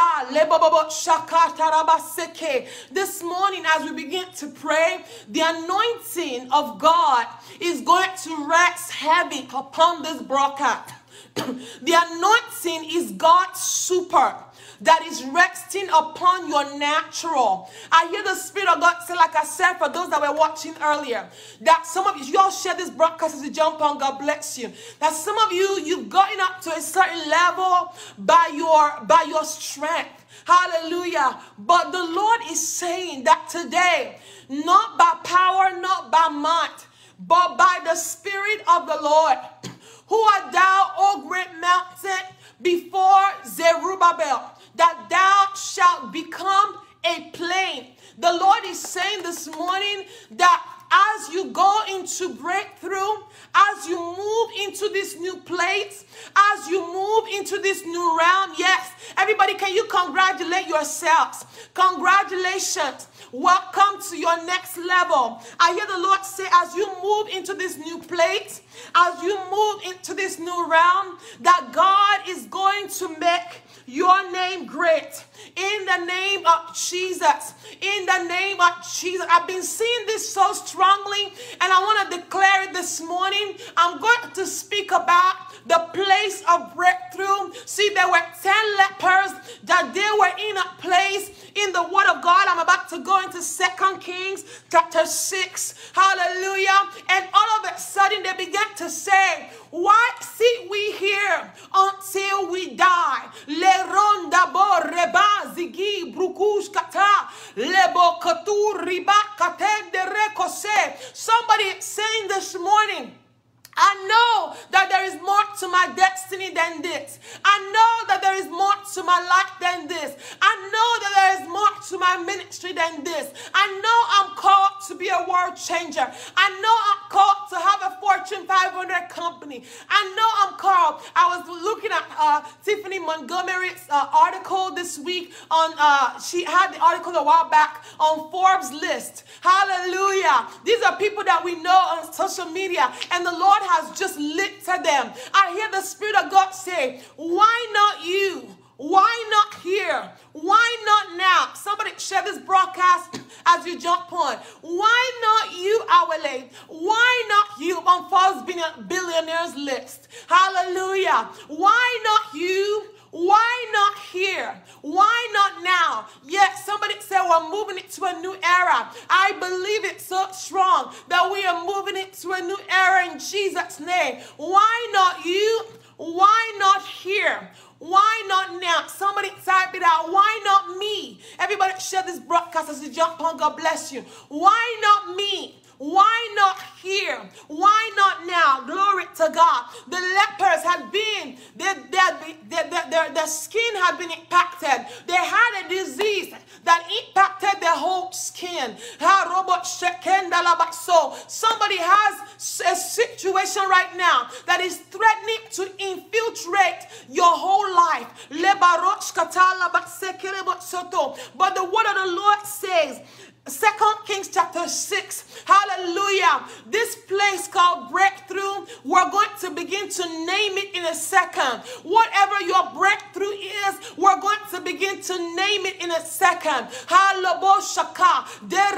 This morning as we begin to pray, the anointing of God is going to rest heavy upon this broadcast. The anointing is God's super that is resting upon your natural. I hear the Spirit of God say, like I said, for those that were watching earlier, that some of you, you all share this broadcast as you jump on, God bless you. That some of you, you've gotten up to a certain level by your, by your strength. Hallelujah. But the Lord is saying that today, not by power, not by might, but by the Spirit of the Lord. Who art thou, O great mountain, before Zerubbabel, that thou shalt become a plain? The Lord is saying this morning that as you go into breakthrough, as you move into this new place, as you move into this new realm, yes, everybody, can you congratulate yourselves? Congratulations. Welcome to your next level. I hear the Lord say, as you move into this new place, as you move into this new realm, that God is going to make your name great. In the name of Jesus. In the name of Jesus. I've been seeing this so strongly, and I want to declare it this morning. I'm going to speak about the place of breakthrough. See, there were ten lepers that they were in a place in the Word of God. I'm about to go into Second Kings chapter six. Hallelujah. And all of a sudden they began to say, why sit we here until we die? Le ronda bo reba zigi brukush kata lebo katu riba kate de rekose. Somebody is saying this morning, I know that there is more to my destiny than this. I know that there is more to my life than this. I know that there is more to my ministry than this. I know I'm called to be a world changer. I know I'm called to have a Fortune five hundred company. I know I'm called. I was looking at uh, Tiffany Montgomery's uh, article this week on, uh, she had the article a while back on Forbes list. Hallelujah. These are people that we know on social media, and the Lord has just lifted them. I hear the Spirit of God say, why not you? Why not here? Why not now? Somebody share this broadcast as you jump on. Why not you, Awele? Why not you on Forbes billionaires list? Hallelujah. Why not you? Why not here? Why not now? Yes, somebody said we're moving into a new era. I believe it so strong that we are moving into a new era in Jesus' name. Why not you? jump on. God bless you. Why not me? Why not here? Why not now? Glory to God. The lepers had been, their, their, their, their, their skin had been impacted. They had a disease that impacted their whole skin. Somebody has a situation right now that is threatening to infiltrate your whole life. But the word of the Lord says, Second Kings chapter six, hallelujah, this place called breakthrough, we're going to begin to name it in a second. Whatever your breakthrough is, we're going to begin to name it in a second. Halaboshaka,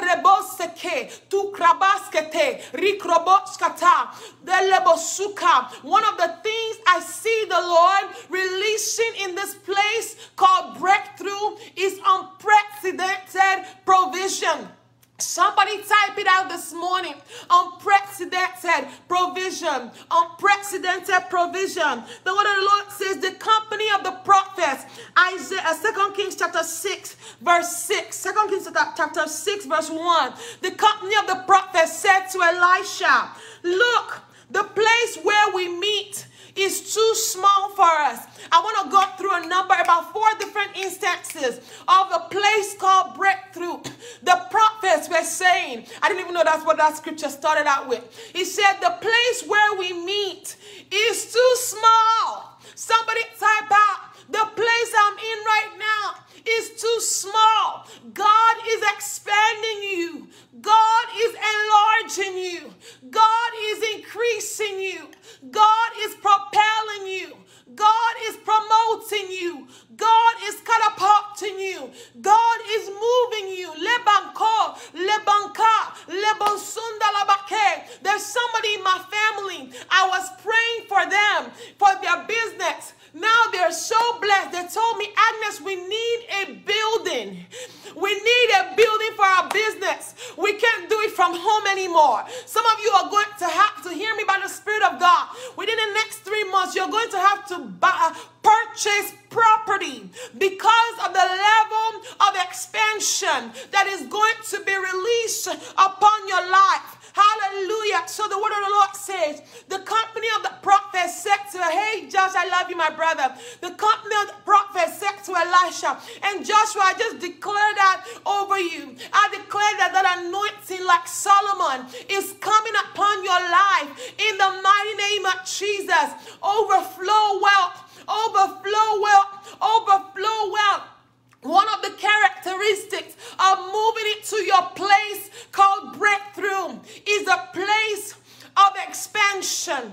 dereboseke, tukrabaskete, rikroboskata, delebosuka. One of the things I see the Lord releasing in this place called breakthrough is unprecedented provision. Somebody type it out this morning. Unprecedented provision. Unprecedented provision. The word of the Lord says the company of the prophets. Isaiah, Second Kings chapter six, verse six. Second Kings chapter six, verse one. The company of the prophets said to Elisha, look, the place where we meet is too small for us. I want to go through a number, about four different instances of a place called breakthrough. The prophets were saying, I didn't even know that's what that scripture started out with. He said, the place where we meet is too small. Somebody type out, the place I'm in right now is too small. God is expanding you. God is enlarging you. God is increasing you. God is propelling you. God is promoting you. God is catapulting you. God is moving you. Lebanko, lebanka, lebonsunda labake. There's somebody in my family. I was praying for them, for their business. Now they're so blessed. They told me, Agnes, we need a building. We need a building for our business. We can't do it from home anymore. Some of you are going to have to hear me by the Spirit of God. Within the next three months, you're going to have to buy, purchase property because of the level of expansion that is going to be released upon your life. Hallelujah. So the word of the Lord says, the company of the prophet said to, hey, Josh, I love you, my brother. The company of the prophet said to Elisha, and Joshua, I just declare that over you. I declare that that anointing like Solomon is coming upon your life in the mighty name of Jesus. Overflow wealth, overflow wealth, overflow wealth. One of the characteristics of moving into your place called breakthrough is a place of expansion.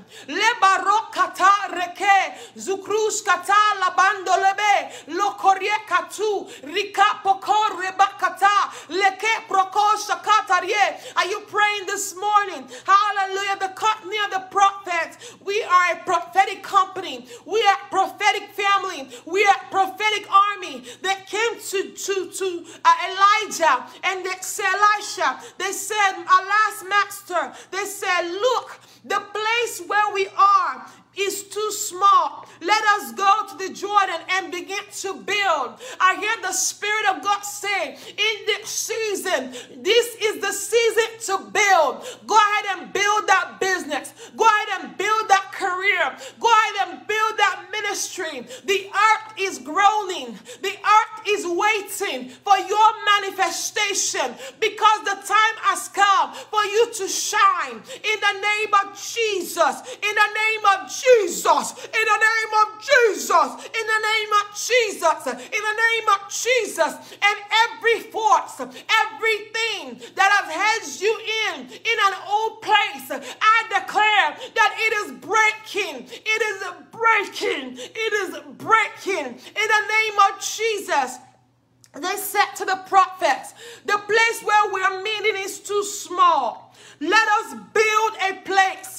Lebarokata reke zukrus kata labando lebe lo koriekatu rika poko rebakata leke proko shakatarie. Are you praying this morning? Hallelujah. The company of the prophets. We are a prophetic company. We are a prophetic family. We are a prophetic army that came to to to uh, Elijah and they said, Elisha. They said, our last master. They said, look, the place where we are is too small. Let us go to the Jordan and begin to build. I hear the Spirit of God say, in this season, this is the season to build. Go ahead and build that business. Go ahead and build that career. Go ahead and build that ministry. The earth is groaning. The earth is waiting for your manifestation because the time has come for you to shine in the name of Jesus. In the name of Jesus. Jesus, in the name of Jesus, in the name of Jesus, in the name of Jesus, and every force, everything that has hedged you in, in an old place, I declare that it is breaking, it is breaking, it is breaking, in the name of Jesus. They said to the prophets, the place where we are meeting is too small. Let us build a place.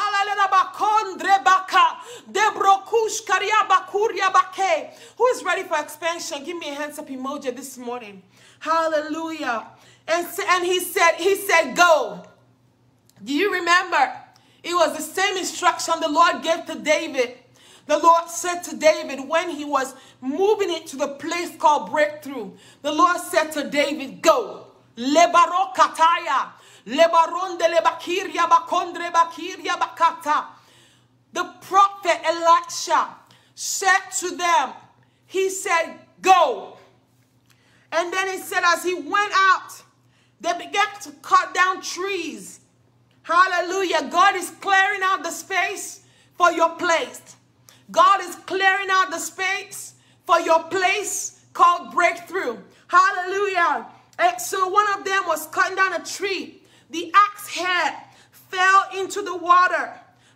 Who is ready for expansion? Give me a hands up emoji this morning. Hallelujah. And, and he said, he said, go. Do you remember? It was the same instruction the Lord gave to David. The Lord said to David when he was moving it to the place called breakthrough. The Lord said to David, go. Lebaro kataya. Lebaronde lebakiria bakondre bakiria bakata. The prophet Elisha said to them, he said, go. And then he said, as he went out, they began to cut down trees. Hallelujah. God is clearing out the space for your place. God is clearing out the space for your place called breakthrough. Hallelujah. And so one of them was cutting down a tree. The axe head fell into the water.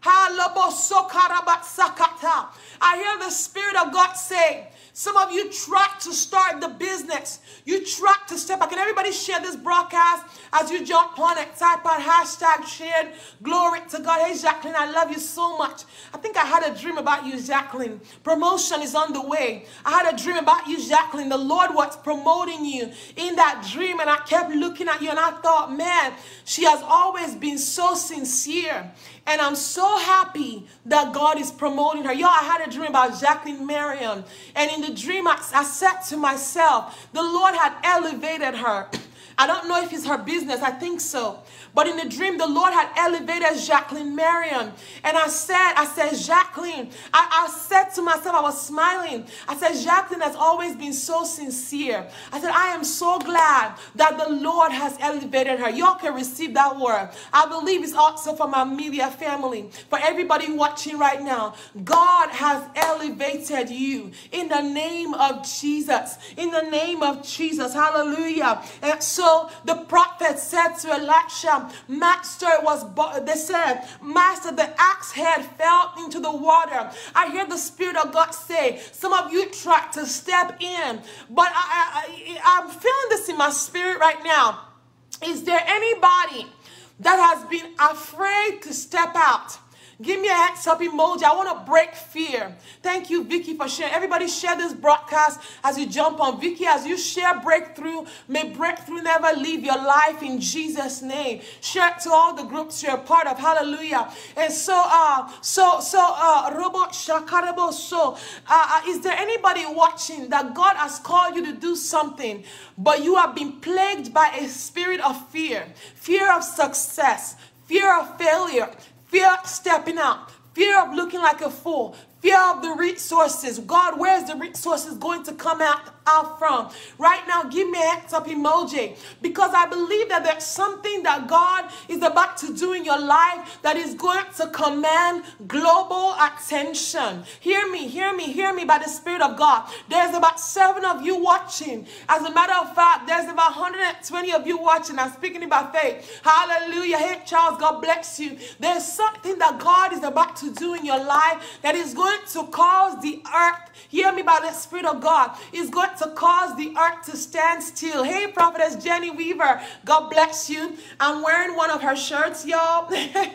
I hear the Spirit of God say, some of you tried to start the business. You tried to step back. Can everybody share this broadcast as you jump on it? Type out hashtag shared. Glory to God. Hey, Jacqueline, I love you so much. I think I had a dream about you, Jacqueline. Promotion is on the way. I had a dream about you, Jacqueline. The Lord was promoting you in that dream, and I kept looking at you, and I thought, man, she has always been so sincere. And I'm so happy that God is promoting her. Y'all, I had a dream about Jacqueline Marion. And in the dream, I, I said to myself, the Lord had elevated her. I don't know if it's her business. I think so. But in the dream, the Lord had elevated Jacqueline Marion. And I said, I said, Jacqueline, I, I said to myself, I was smiling. I said, Jacqueline has always been so sincere. I said, I am so glad that the Lord has elevated her. Y'all can receive that word. I believe it's also for my media family, for everybody watching right now. God has elevated you in the name of Jesus. In the name of Jesus. Hallelujah. And so the prophet said to Elisha, Master, it was, they said, Master, the axe head fell into the water. I hear the Spirit of God say, some of you tried to step in, but I, I, I'm feeling this in my spirit right now. Is there anybody that has been afraid to step out? Give me a hands up emoji. I want to break fear. Thank you, Vicky, for sharing. Everybody share this broadcast as you jump on. Vicky, as you share breakthrough, may breakthrough never leave your life in Jesus' name. Share it to all the groups you're a part of. Hallelujah. And so, uh, so, so, uh, Robot Shakarabo, so, uh, uh, is there anybody watching that God has called you to do something, but you have been plagued by a spirit of fear, fear of success, fear of failure, fear of stepping out, fear of looking like a fool, fear of the resources. God, where's the resources going to come out, out from? Right now, give me a hands up emoji, because I believe that there's something that God is about to do in your life that is going to command global attention. Hear me, hear me, hear me by the Spirit of God. There's about seven of you watching. As a matter of fact, there's about one hundred twenty of you watching. I'm speaking about faith. Hallelujah. Hey, Charles, God bless you. There's something that God is about to do in your life that is going to cause the earth, hear me by the Spirit of God, is going to cause the earth to stand still. Hey, Prophetess Jenny Weaver, God bless you. I'm wearing one of her shirts, y'all.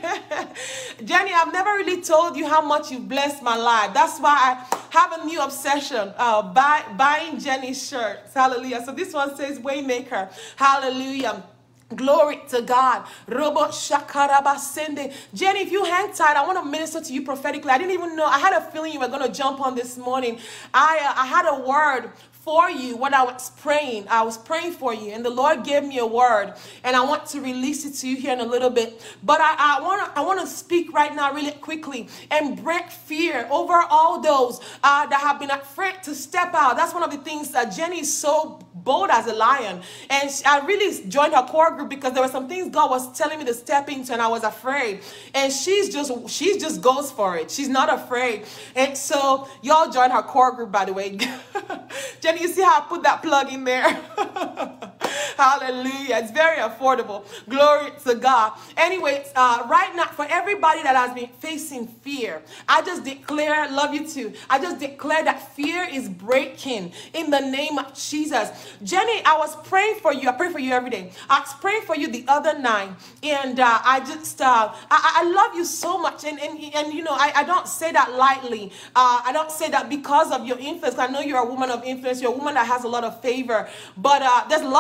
Jenny, I've never really told you how much you've blessed my life. That's why I have a new obsession, uh, buy, buying Jenny's shirts. Hallelujah. So this one says Waymaker. Hallelujah. Glory to God. Robot Shakarabasende. Jenny, if you hang tight, I want to minister to you prophetically. I didn't even know. I had a feeling you were going to jump on this morning. I, uh, I had a word for you when I was praying. I was praying for you, and the Lord gave me a word, and I want to release it to you here in a little bit. But I, I want to I want to speak right now really quickly and break fear over all those uh, that have been afraid to step out. That's one of the things that Jenny is so bold as a lion, and she, I really joined her core group because there were some things God was telling me to step into, and I was afraid. And she's just she just goes for it. She's not afraid. And so y'all join her core group, by the way. Jenny, you see how I put that plug in there? Hallelujah. It's very affordable. Glory to God. Anyways, uh, right now, for everybody that has been facing fear, I just declare, love you too, I just declare that fear is breaking in the name of Jesus. Jenny, I was praying for you. I pray for you every day. I was praying for you the other night, and uh, I just, uh, I, I love you so much. And, and, and you know, I, I don't say that lightly. Uh, I don't say that because of your influence. I know you're a woman of influence. You're a woman that has a lot of favor. But uh, there's a lot of people that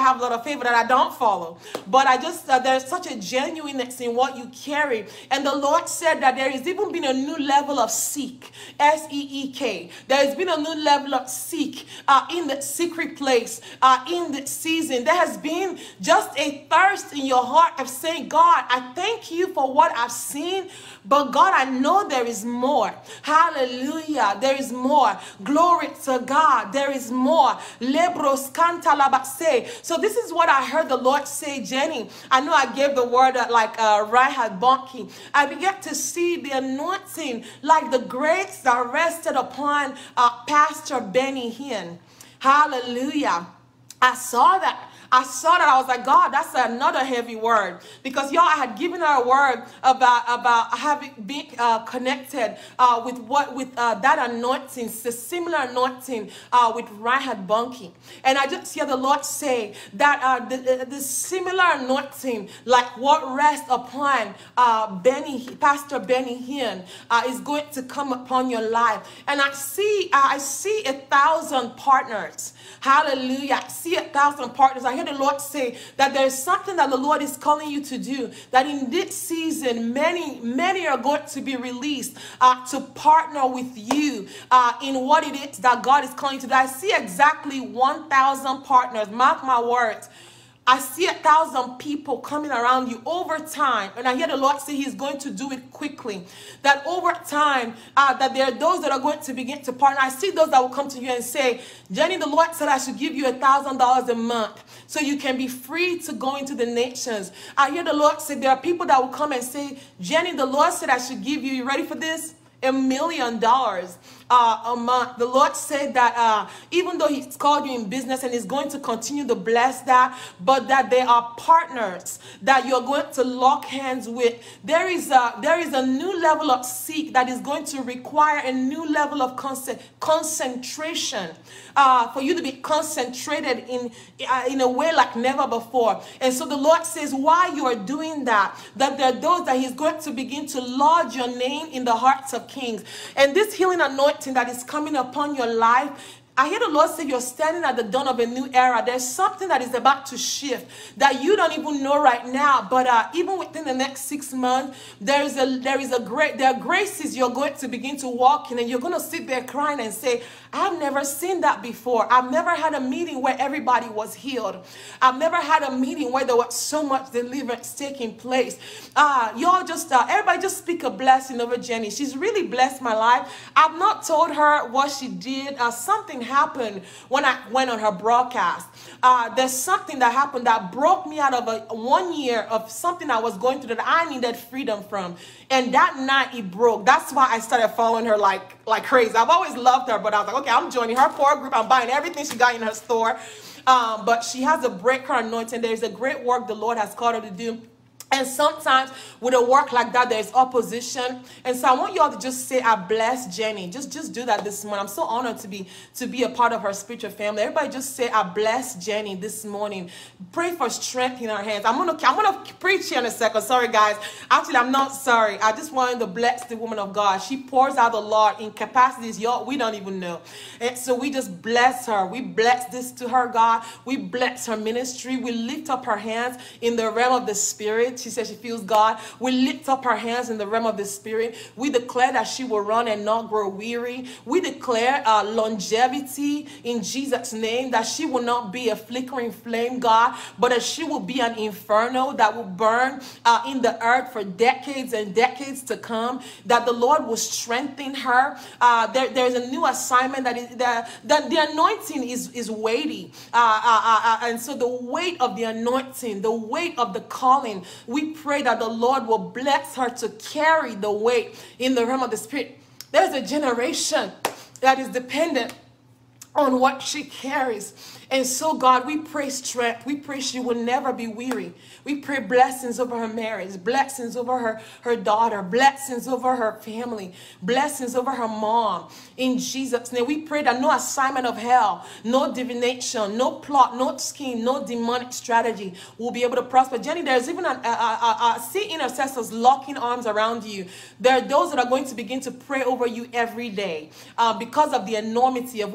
have a lot of favor that I don't follow. But I just, uh, there's such a genuineness in what you carry. And the Lord said that there has even been a new level of seek, S E E K. There has been a new level of seek uh, in the secret place, uh, in the season. There has been just a thirst in your heart of saying, God, I thank you for what I've seen, but God, I know there is more. Hallelujah. There is more. Glory to God. There is more. Lebros canta labase. So this is what I heard the Lord say, Jenny. I know I gave the word uh, like uh, Reinhard Bonnke. I began to see the anointing like the grace that rested upon uh, Pastor Benny Hinn. Hallelujah. I saw that. I saw that. I was like, God, that's another heavy word. Because y'all, I had given her a word about, about having been uh, connected uh, with what with uh, that anointing, the similar anointing uh, with Reinhard Bonnke. And I just hear the Lord say that uh, the, the similar anointing, like what rests upon uh, Benny, Pastor Benny Hinn, uh, is going to come upon your life. And I see, uh, I see a thousand partners. Hallelujah. I see a thousand partners. I hear the Lord say that there is something that the Lord is calling you to do, that in this season, many, many are going to be released uh, to partner with you uh, in what it is that God is calling you to do. I see exactly one thousand partners. Mark my words. I see a thousand people coming around you over time. And I hear the Lord say he's going to do it quickly. That over time, uh, that there are those that are going to begin to partner. I see those that will come to you and say, Jenny, the Lord said I should give you a thousand dollars a month so you can be free to go into the nations. I hear the Lord say there are people that will come and say, Jenny, the Lord said I should give you, you ready for this? A million dollars uh, a month. The Lord said that uh, even though he's called you in business and is going to continue to bless that, but that there are partners that you're going to lock hands with. There is a, there is a new level of seek that is going to require a new level of concent concentration uh, for you to be concentrated in, uh, in a way like never before. And so the Lord says while you are doing that, that there are those that he's going to begin to lodge your name in the hearts of kings. And this healing anointing that is coming upon your life, I hear the Lord say you're standing at the dawn of a new era. There's something that is about to shift that you don't even know right now. But uh, even within the next six months, there is a there is a great there are graces you're going to begin to walk in, and you're going to sit there crying and say, I've never seen that before. I've never had a meeting where everybody was healed. I've never had a meeting where there was so much deliverance taking place. Uh, y'all just uh, everybody just speak a blessing over Jenny. She's really blessed my life. I've not told her what she did. Uh, something happened when I went on her broadcast. Uh, there's something that happened that broke me out of a one year of something I was going through that I needed freedom from. And that night it broke. That's why I started following her like, like crazy. I've always loved her, but I was like, okay, I'm joining her core group. I'm buying everything she got in her store. Um, but she has a breaker anointing. There's a great work the Lord has called her to do. And sometimes with a work like that, there's opposition. And so I want y'all to just say, I bless Jenny. Just, just do that this morning. I'm so honored to be, to be a part of her spiritual family. Everybody just say, I bless Jenny this morning. Pray for strength in her hands. I'm going to I'm gonna preach here in a second. Sorry, guys. Actually, I'm not sorry. I just wanted to bless the woman of God. She pours out a lot in capacities y'all we don't even know. And so we just bless her. We bless this to her, God. We bless her ministry. We lift up her hands in the realm of the spirit. She says she feels God. We lift up her hands in the realm of the spirit. We declare that she will run and not grow weary. We declare uh, longevity in Jesus' name, that she will not be a flickering flame, God, but that she will be an inferno that will burn uh, in the earth for decades and decades to come, that the Lord will strengthen her. Uh, there, there's a new assignment that is that, that the anointing is, is weighty. Uh, uh, uh, and so the weight of the anointing, the weight of the calling, we pray that the Lord will bless her to carry the weight in the realm of the spirit. There's a generation that is dependent on what she carries. And so, God, we pray strength. We pray she will never be weary. We pray blessings over her marriage, blessings over her, her daughter, blessings over her family, blessings over her mom. In Jesus' name, we pray that no assignment of hell, no divination, no plot, no scheme, no demonic strategy will be able to prosper. Jenny, there's even an, a, a, a, a see intercessors locking arms around you. There are those that are going to begin to pray over you every day uh, because of the enormity of what it is that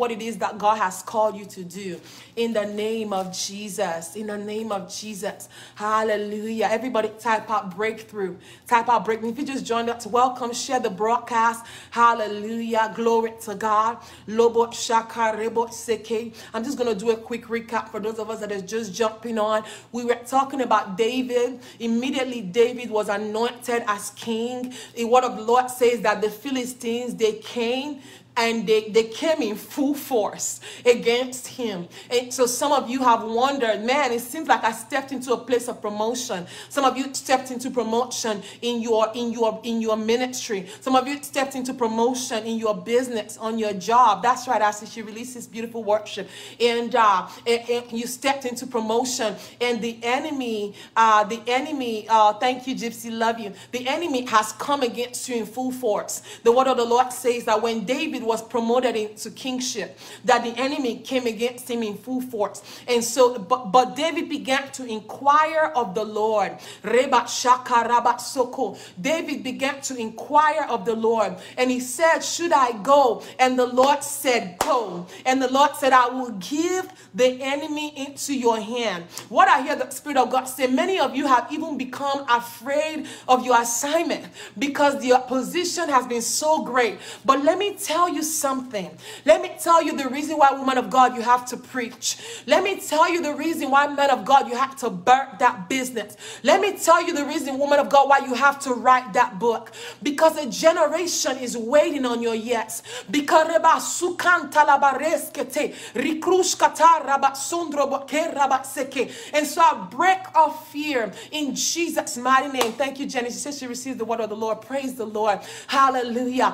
that God has called you to do. In the name of Jesus. In the name of Jesus. Hallelujah. Everybody type out breakthrough. Type out breakthrough. If you just joined us, welcome. Share the broadcast. Hallelujah. Glory to God. Lobo shaka rebo seke. I'm just going to do a quick recap for those of us that are just jumping on. We were talking about David. Immediately David was anointed as king. The word of the Lord says that the Philistines, they came and they, they came in full force against him. And so some of you have wondered, man, it seems like I stepped into a place of promotion. Some of you stepped into promotion in your in your in your ministry. Some of you stepped into promotion in your business, on your job. That's right, as she released this beautiful worship. And, uh, and, and you stepped into promotion, and the enemy, uh, the enemy, uh, thank you, Gypsy, love you. The enemy has come against you in full force. The word of the Lord says that when David was promoted into kingship, that the enemy came against him in full force. And so, but, but David began to inquire of the Lord. Reba shaka raba soko. David began to inquire of the Lord, and he said, should I go? And the Lord said, go. And the Lord said, I will give the enemy into your hand. What I hear the Spirit of God say, many of you have even become afraid of your assignment because the opposition has been so great. But let me tell you something. Let me tell you the reason why, woman of God, you have to preach. Let me tell you the reason why, man of God, you have to birth that business. Let me tell you the reason, woman of God, why you have to write that book. Because a generation is waiting on your yes. Because and so I break off fear in Jesus' mighty name. Thank you, Jenny. She says she receives the word of the Lord. Praise the Lord. Hallelujah.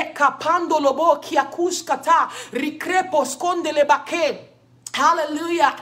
Hallelujah.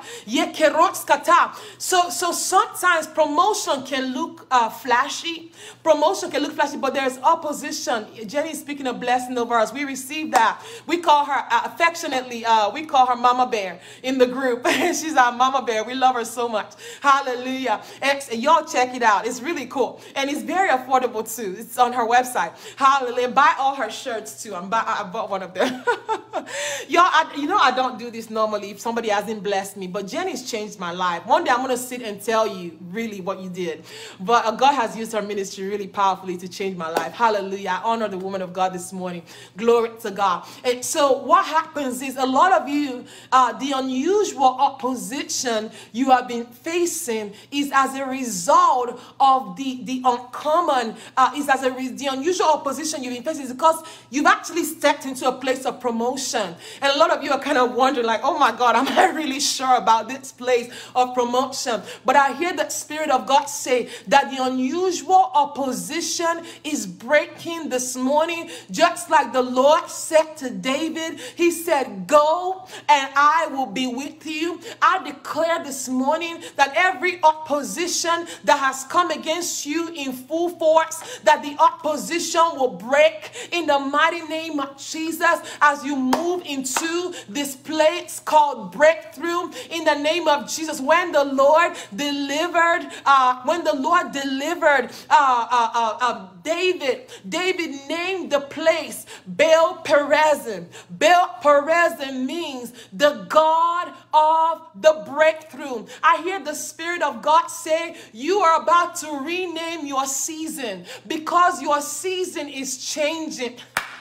So, so sometimes promotion can look uh, flashy. Promotion can look flashy, but there's opposition. Jenny is speaking a blessing over us. We received that. We call her uh, affectionately, uh, we call her Mama Bear in the group. She's our Mama Bear. We love her so much. Hallelujah. And, and y'all check it out. It's really cool. And it's very affordable too. It's on her website. Hallelujah. Buy all her shirts too. I'm buy, I bought one of them. Y'all, I, you know I don't do this normally if somebody hasn't blessed me, but Jenny's changed my life. One day I'm going to sit and tell you really what you did. But uh, God has used her ministry really powerfully to change my life. Hallelujah. I honor the woman of God this morning. Glory to God. And so what happens is a lot of you, uh, the unusual opposition you have been facing is as a result of the, the uncommon, uh, is as a re the unusual opposition you've been facing is because you've actually stepped into a place of promotion. And a lot of you are kind of wondering like, oh my God, am I really sure about this place of promotion? But I hear the Spirit of God say that the unusual opposition is breaking this morning. Just like the Lord said to David, he said, go and I will be with you. I declare this morning that every opposition that has come against you in full force, that the opposition will break in the mighty name of Jesus as you move into this place called breakthrough in the name of Jesus. When the Lord delivered, uh, when the Lord delivered uh, uh, uh, uh, David, David named the place Baal Perazim. Baal Perazim means the God of the breakthrough. I hear the Spirit of God say, you are about to rename your season because your season is changing.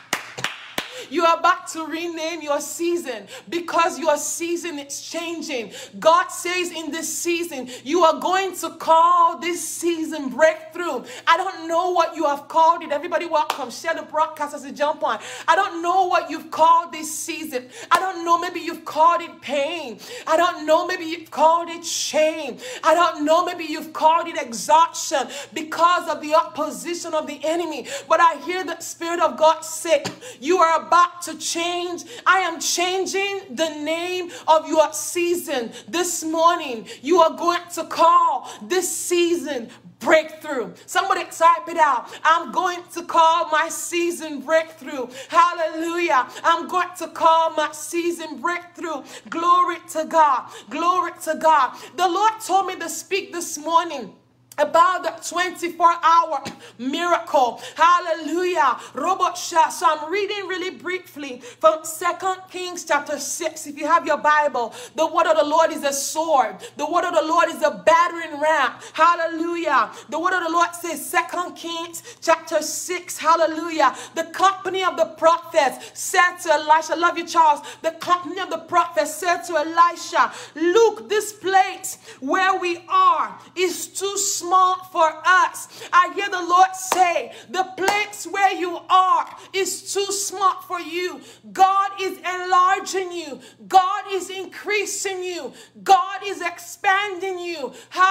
You are about to rename your season because your season is changing. God says in this season, you are going to call this season breakthrough. I don't know what you have called it. Everybody welcome. Share the broadcast as you jump on. I don't know what you've called this season. I don't know. Maybe you've called it pain. I don't know. Maybe you've called it shame. I don't know. Maybe you've called it exhaustion because of the opposition of the enemy. But I hear the Spirit of God say, you are about to change. I am changing the name of your season this morning. You are going to call this season breakthrough. Somebody type it out. I'm going to call my season breakthrough. Hallelujah. I'm going to call my season breakthrough. Glory to God. Glory to God. The Lord told me to speak this morning about the twenty-four hour miracle. Hallelujah. Robot shot. So I'm reading really briefly from from Second Kings chapter six. If you have your Bible, the word of the Lord is a sword. The word of the Lord is a battering ram. Hallelujah. The word of the Lord says, Second Kings chapter six. Hallelujah. The company of the prophets said to Elisha, love you, Charles. The company of the prophets said to Elisha, look, this place where we are is too small for us. I hear the Lord say, the place where you are is too small for you. God is enlarging you. God is increasing you. God is expanding you.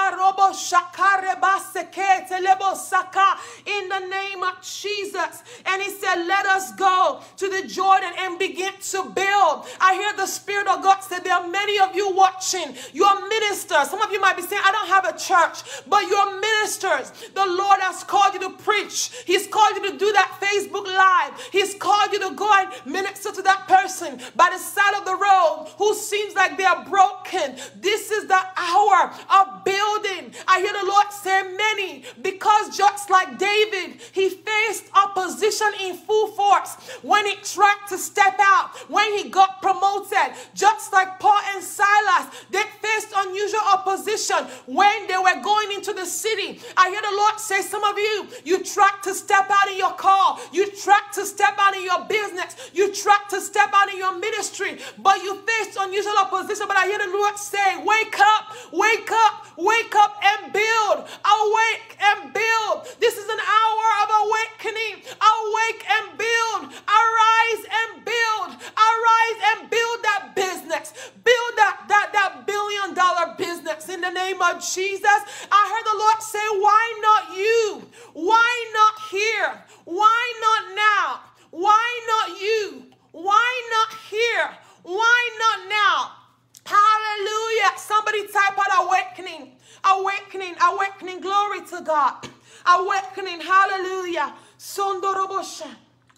In the name of Jesus. And he said, let us go to the Jordan and begin to build. I hear the Spirit of God say, there are many of you watching. You're ministers. Some of you might be saying, I don't have a church, but you're ministers. The Lord has called you to preach. He's called you to do that Facebook Live. He's called you to go and minister to that person by the side of the road who seems like they are broken. This is the hour of building. I hear the Lord say many, because just like David, he faced opposition in full force when he tried to step out, when he got promoted. Just like Paul and Silas, they faced unusual opposition when they were going into the city. I hear the Lord say, some of you, you tried to step out in your call. You tried to step out in your business. You tried to step out in your ministry, but you faced unusual opposition. But I hear the Lord say, wake up, wake up, wake up and build. Awake and build. This is an hour of awakening. Awake and build. Arise and build. Arise and build that business. Build that, that, that billion dollar business in the name of Jesus. I heard the Lord say, why not you? Why not here? Why not now? Why not you? Why not here? Why not now? Hallelujah. Somebody type out awakening. Awakening. Awakening. Glory to God. Awakening. Hallelujah. Sondorobosha.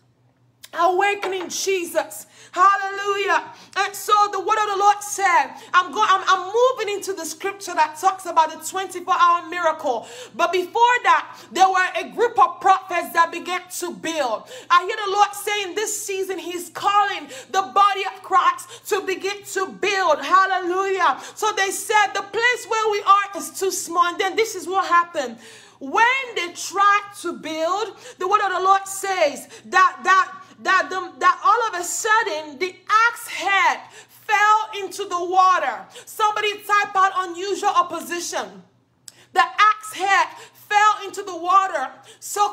Awakening Jesus. Hallelujah. And so the word of the Lord said, I'm going I'm, I'm moving into the scripture that talks about the twenty-four hour miracle. But before that, there were a group of prophets that began to build. I hear the Lord saying this season he's calling the body of Christ to begin to build. Hallelujah. So they said the place where we are is too small. And then this is what happened. When they tried to build, the word of the Lord says that that That, the, that all of a sudden the axe head fell into the water. Somebody type out unusual opposition. The axe head fell into the water. So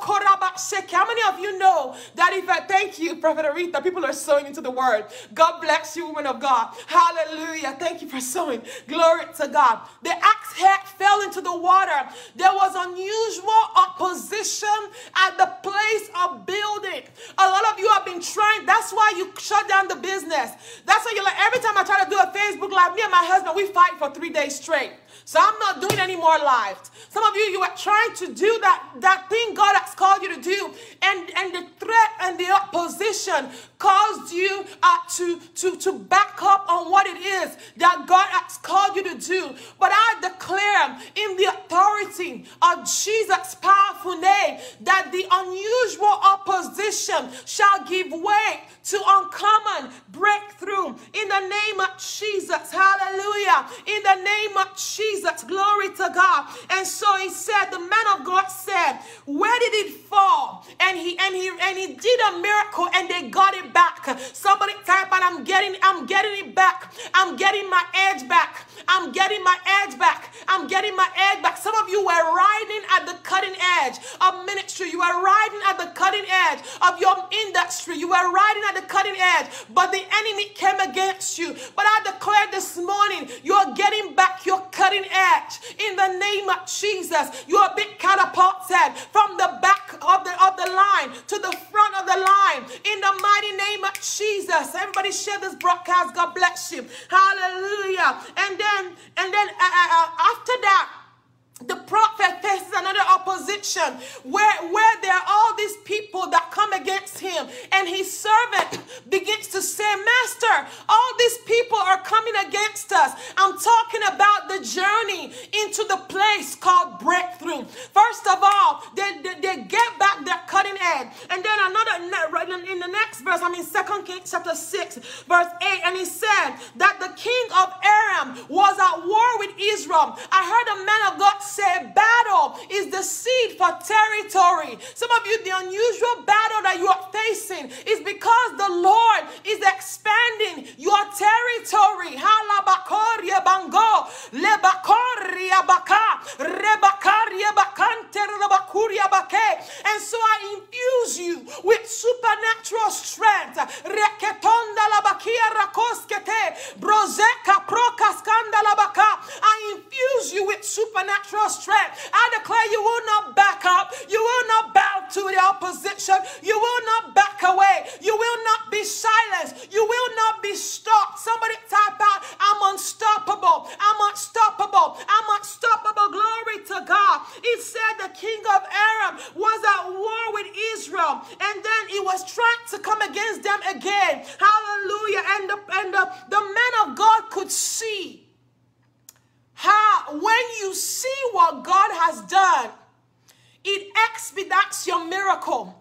how many of you know that if I thank you, Prophet Aretha, people are sowing into the word. God bless you, woman of God. Hallelujah. Thank you for sowing. Glory to God. The axe head fell into the water. There was unusual opposition at the place of building. A lot of you have been trying. That's why you shut down the business. That's why you're like, every time I try to do a Facebook Live, me and my husband, we fight for three days straight. So I'm not doing any more lives. Some of you, you are trying to do that, that thing God has called you to do. And, and the threat and the opposition caused you uh, to, to, to back up on what it is that God has called you to do. But I declare in the authority of Jesus' powerful name that the unusual opposition shall give way to uncommon breakthrough in the name of Jesus. Hallelujah. In the name of Jesus. Glory to God. And so he said, the man of God said, where did it fall? And he and he and he did a miracle and they got it back. Somebody type out, I'm getting, I'm getting it back. I'm getting my edge back. I'm getting my edge back. I'm getting my edge back. Some of you were riding at the cutting edge of ministry. You were riding at the cutting edge of your industry. You were riding at the cutting edge, but the enemy came against you. But I declare this morning, you're getting back your cutting edge in the name of Jesus. You are being catapulted from the back of the of the line to the front of the line in the mighty name of Jesus. Everybody share this broadcast. God bless you. Hallelujah. And then and then uh, uh, after that, the prophet faces another opposition where, where there are all these people that come against him, and his servant begins to say, Master, all these people are coming against us. I'm talking about the journey into the place called breakthrough. First of all, they, they, they get back their cutting eight. And then another, right in the next verse, I mean Second Kings chapter six, verse eight, and he said that the king of Aram was at war with Israel. I heard a man of God say, battle is the seed for territory. Some of you, the unusual battle that you are facing is because the Lord is expanding your territory. Halabakoria bango, lebakoria baka, rebakaria bakante rebakuria bake. And so I infuse you with supernatural strength. Reketonda labakia rakoskete, brozeka prokaskanda labaka. I infuse you with supernatural strength. I declare you will not back up. You will not bow to the opposition. You will not back away. You will not be silenced. You will not be stopped. Somebody type out, I'm unstoppable. I'm unstoppable. I'm unstoppable. Glory to God. It said the king of Aram was at war with Israel, and then he was trying to come against them again. Hallelujah. And the, and the, the man of God could see how when you see what God has done, it expedites your miracle.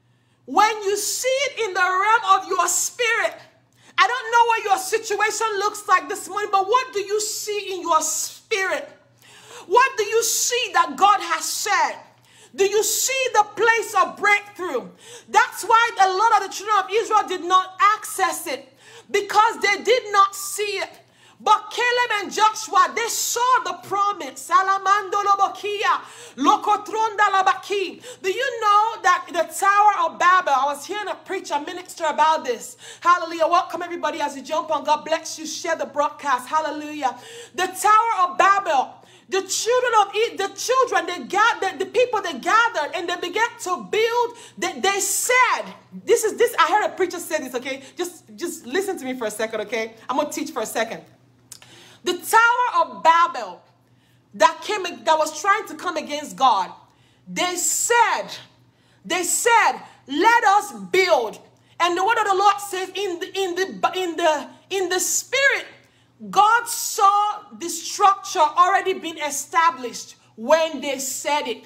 When you see it in the realm of your spirit, I don't know what your situation looks like this morning, but what do you see in your spirit? What do you see that God has said? Do you see the place of breakthrough? That's why a lot of the children of Israel did not access it, because they did not see it. But Caleb and Joshua, they saw the promise. Salamando lobokia, lokotronda labaki. Do you know that the Tower of Babel, I was hearing a preacher minister about this. Hallelujah. Welcome everybody as you jump on. God bless you. Share the broadcast. Hallelujah. The Tower of Babel, the children of the children, they gathered, the people they gathered, and they began to build. They, they said, this is this. I heard a preacher say this. Okay, just just listen to me for a second. Okay, I'm gonna teach for a second. The Tower of Babel that came, that was trying to come against God, they said, they said, let us build. And the word of the Lord says, in the in the in the in the spirit, God saw the structure already being established when they said it.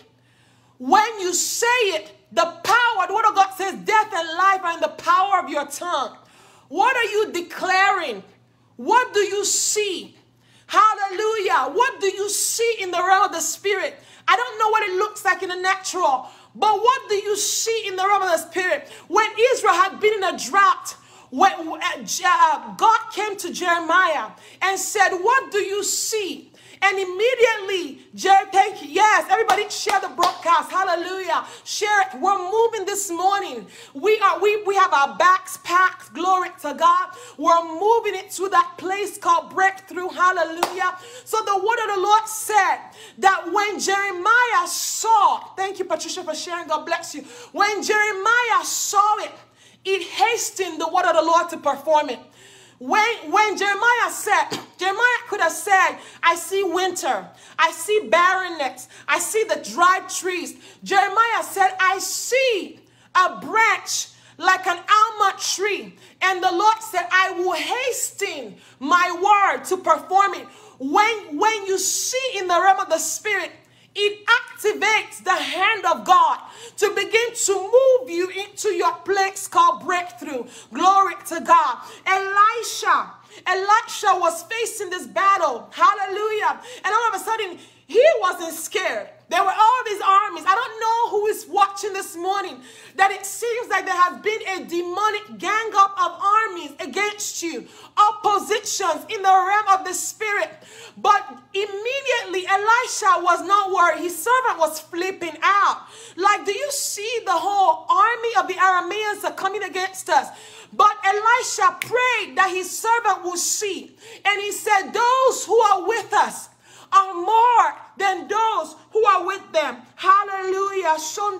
When you say it, the power, the word of God says, death and life are in the power of your tongue. What are you declaring? What do you see? Hallelujah. What do you see in the realm of the spirit? I don't know what it looks like in the natural, but what do you see in the realm of the spirit? When Israel had been in a drought, when uh, God came to Jeremiah and said, what do you see? And immediately, Jerry, thank you. Yes, everybody share the broadcast. Hallelujah. Share it. We're moving this morning. We are we we have our backs packed. Glory to God. We're moving it to that place called breakthrough. Hallelujah. So the word of the Lord said that when Jeremiah saw, thank you, Patricia, for sharing. God bless you. When Jeremiah saw it, it hastened the word of the Lord to perform it. When, when Jeremiah said, Jeremiah could have said, I see winter, I see barrenness, I see the dried trees. Jeremiah said, I see a branch like an almond tree. And the Lord said, I will hasten my word to perform it. When, when you see in the realm of the spirit, it activates the hand of God to begin to move you into your place called breakthrough. Glory to God. Elisha, Elisha was facing this battle. Hallelujah. And all of a sudden, he wasn't scared. There were all these armies. I don't know who is watching this morning, that it seems like there has been a demonic gang up of armies against you, oppositions in the realm of the spirit. But immediately Elisha was not worried. His servant was flipping out. Like, do you see the whole army of the Arameans are coming against us? But Elisha prayed that his servant would see. And he said, those who are with us are more than those who are with them. Hallelujah.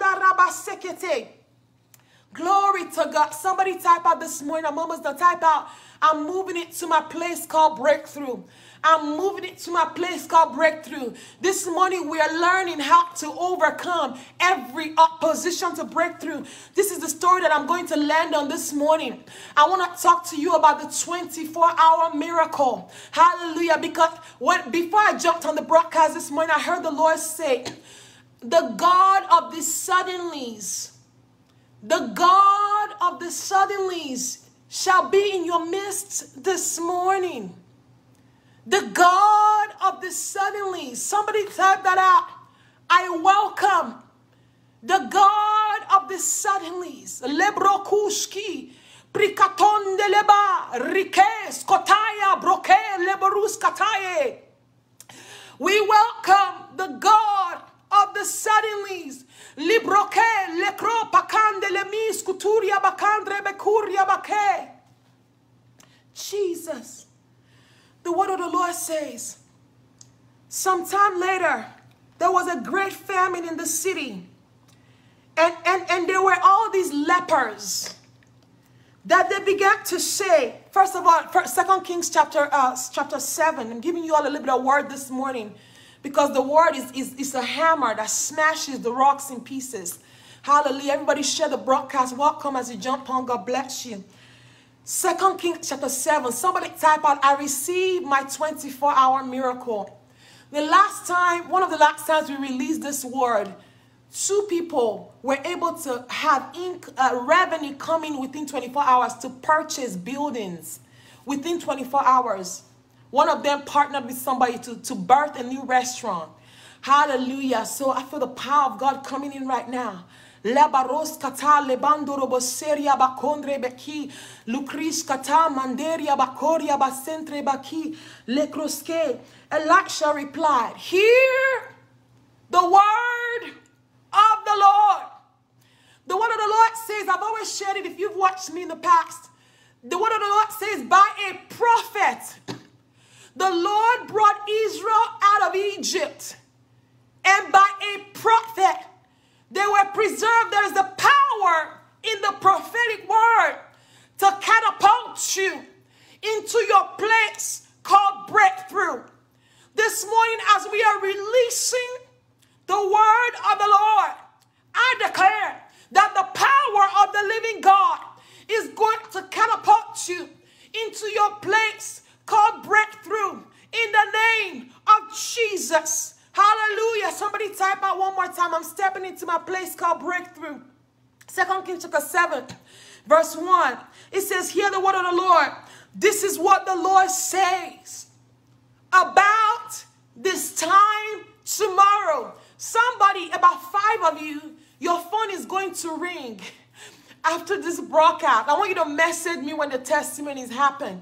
Glory to God. Somebody type out this morning. I'm almost done. Type out, I'm moving it to my place called breakthrough. I'm moving it to my place called breakthrough. This morning we are learning how to overcome every opposition to breakthrough. This is the story that I'm going to land on this morning. I want to talk to you about the twenty-four hour miracle. Hallelujah. Because when, before I jumped on the broadcast this morning, I heard the Lord say, the God of the suddenlies The God of the suddenlies shall be in your midst this morning. The God of the suddenlies. Somebody type that out. I welcome the God of the suddenlies. Lebrokushki. Prikaton de leba. Rikes. Kotaya. Broke. Leberus kataye. We welcome the God of the suddenlies. Libroke, lekro, pakande, lemis, kuturia, bakandre, bekuria, bake. Jesus. The word of the Lord says, sometime later, there was a great famine in the city. And, and, and there were all these lepers that they began to say, first of all, first, Second Kings chapter, uh, chapter seven. I'm giving you all a little bit of word this morning, because the word is, is, is a hammer that smashes the rocks in pieces. Hallelujah. Everybody share the broadcast. Welcome as you jump on. God bless you. Second Kings chapter seven. Somebody type out, I received my twenty-four hour miracle. The last time, one of the last times we released this word, two people were able to have ink, uh, revenue coming within twenty-four hours to purchase buildings within twenty-four hours. One of them partnered with somebody to, to birth a new restaurant. Hallelujah. So I feel the power of God coming in right now. Lebaros kata lebando roboseria bakondre beki lucris kata manderia bakoria basentre baki lekroske. Elisha replied, hear the word of the Lord. The word of the Lord says, I've always shared it if you've watched me in the past. The word of the Lord says, by a prophet, the Lord brought Israel out of Egypt. And by a prophet, they were preserved. There is the power in the prophetic word to catapult you into your place called breakthrough. This morning, as we are releasing the word of the Lord, I declare that the power of the living God is going to catapult you into your place called breakthrough in the name of Jesus. Hallelujah. Somebody type out one more time. I'm stepping into my place called breakthrough. Second Kings chapter seven, verse one. It says, hear the word of the Lord. This is what the Lord says about this time tomorrow. Somebody, about five of you, your phone is going to ring after this broadcast. I want you to message me when the testimonies happen.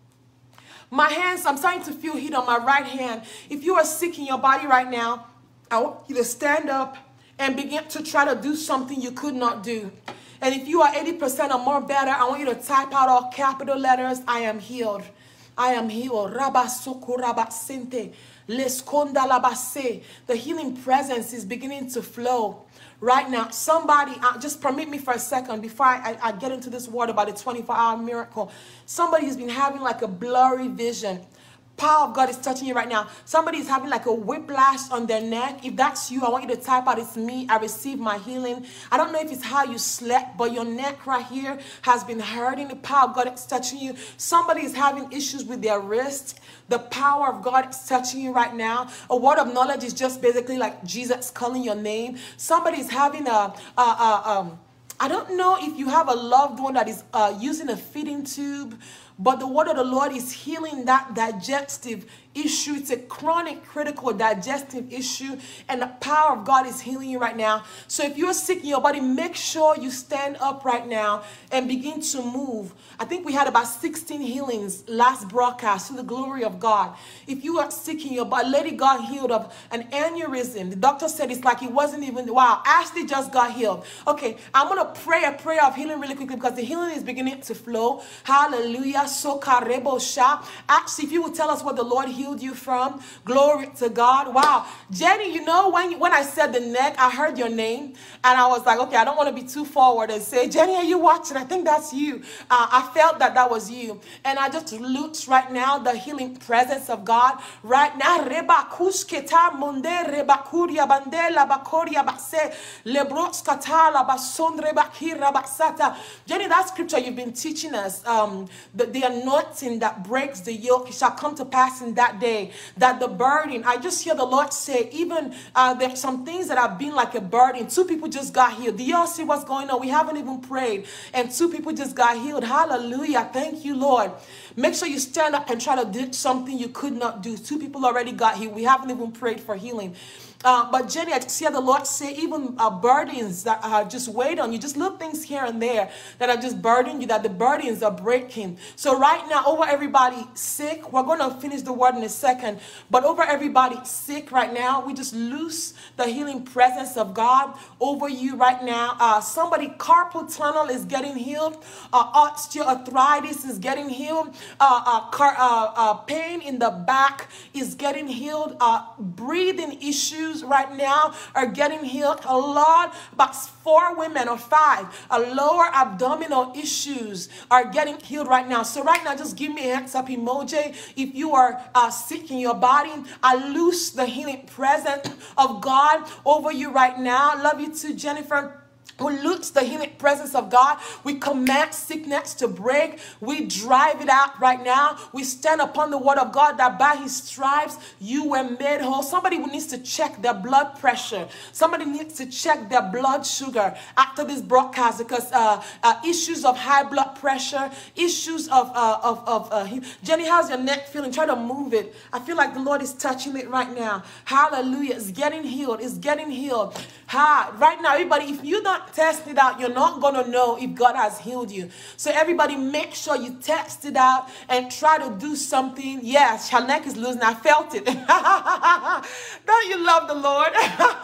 My hands, I'm starting to feel heat on my right hand. If you are sick in your body right now, I want you to stand up and begin to try to do something you could not do. And if you are eighty percent or more better, I want you to type out all capital letters, I am healed. I am healed. Rabasoko rabasente. Leskonda labase. The healing presence is beginning to flow right now. Somebody, uh, just permit me for a second before I, I, I get into this word about the twenty-four hour miracle. Somebody has been having like a blurry vision. Power of God is touching you right now. Somebody is having like a whiplash on their neck. If that's you, I want you to type out, it's me. I received my healing. I don't know if it's how you slept, but your neck right here has been hurting. The power of God is touching you. Somebody is having issues with their wrist. The power of God is touching you right now. A word of knowledge is just basically like Jesus calling your name. Somebody is having a, a, a um, I don't know if you have a loved one that is uh, using a feeding tube, but the word of the Lord is healing that digestive issue. It's a chronic, critical digestive issue, and the power of God is healing you right now. So if you're sick in your body, make sure you stand up right now and begin to move. I think we had about sixteen healings last broadcast to the glory of God. If you are sick in your body, Lady got healed of an aneurysm. The doctor said it's like it wasn't even, wow, Ashley just got healed. Okay, I'm going to pray a prayer of healing really quickly because the healing is beginning to flow. Hallelujah. Sokarebo sha. Actually, if you would tell us what the Lord healed you from, glory to God. Wow. Jenny, you know, when, when I said the neck, I heard your name and I was like, okay, I don't want to be too forward and say, Jenny, are you watching? I think that's you. Uh, I felt that that was you. And I just loose right now the healing presence of God right now. Reba kusketa munde reba kuria bandela bakoria base lebros katala basondre Jenny, that scripture you've been teaching us, um, the, the anointing that breaks the yoke, it shall come to pass in that day, that the burden, I just hear the Lord say, even uh, there's some things that have been like a burden. Two people just got healed. Do y'all see what's going on? We haven't even prayed, and two people just got healed. Hallelujah. Thank you, Lord. Make sure you stand up and try to do something you could not do. Two people already got healed. We haven't even prayed for healing. Uh, but Jenny, I see the Lord say even uh, burdens that uh, just weighed on you, just little things here and there that are just burdening you, that the burdens are breaking. So right now, over everybody sick, we're going to finish the word in a second, but over everybody sick right now, we just loose the healing presence of God over you right now. Uh, somebody, carpal tunnel is getting healed. Uh, osteoarthritis is getting healed. Uh, uh, car, uh, uh, pain in the back is getting healed. Uh, breathing issues right now are getting healed. A lot, about four women or five, a lower abdominal issues are getting healed right now. So right now, just give me a hands up emoji if you are uh, sick in your body. I loose the healing presence of God over you right now. Love you too, Jennifer. We loose the healing presence of God. We command sickness to break. We drive it out right now. We stand upon the word of God that by his stripes you were made whole. Somebody needs to check their blood pressure. Somebody needs to check their blood sugar after this broadcast, because uh, uh, issues of high blood pressure, issues of, uh, of, of uh, Jenny, how's your neck feeling? Try to move it. I feel like the Lord is touching it right now. Hallelujah. It's getting healed. It's getting healed. Ha. Right now, everybody, if you don't test it out, you're not going to know if God has healed you. So everybody, make sure you test it out and try to do something. Yes, her neck is losing. I felt it. Don't you love the Lord?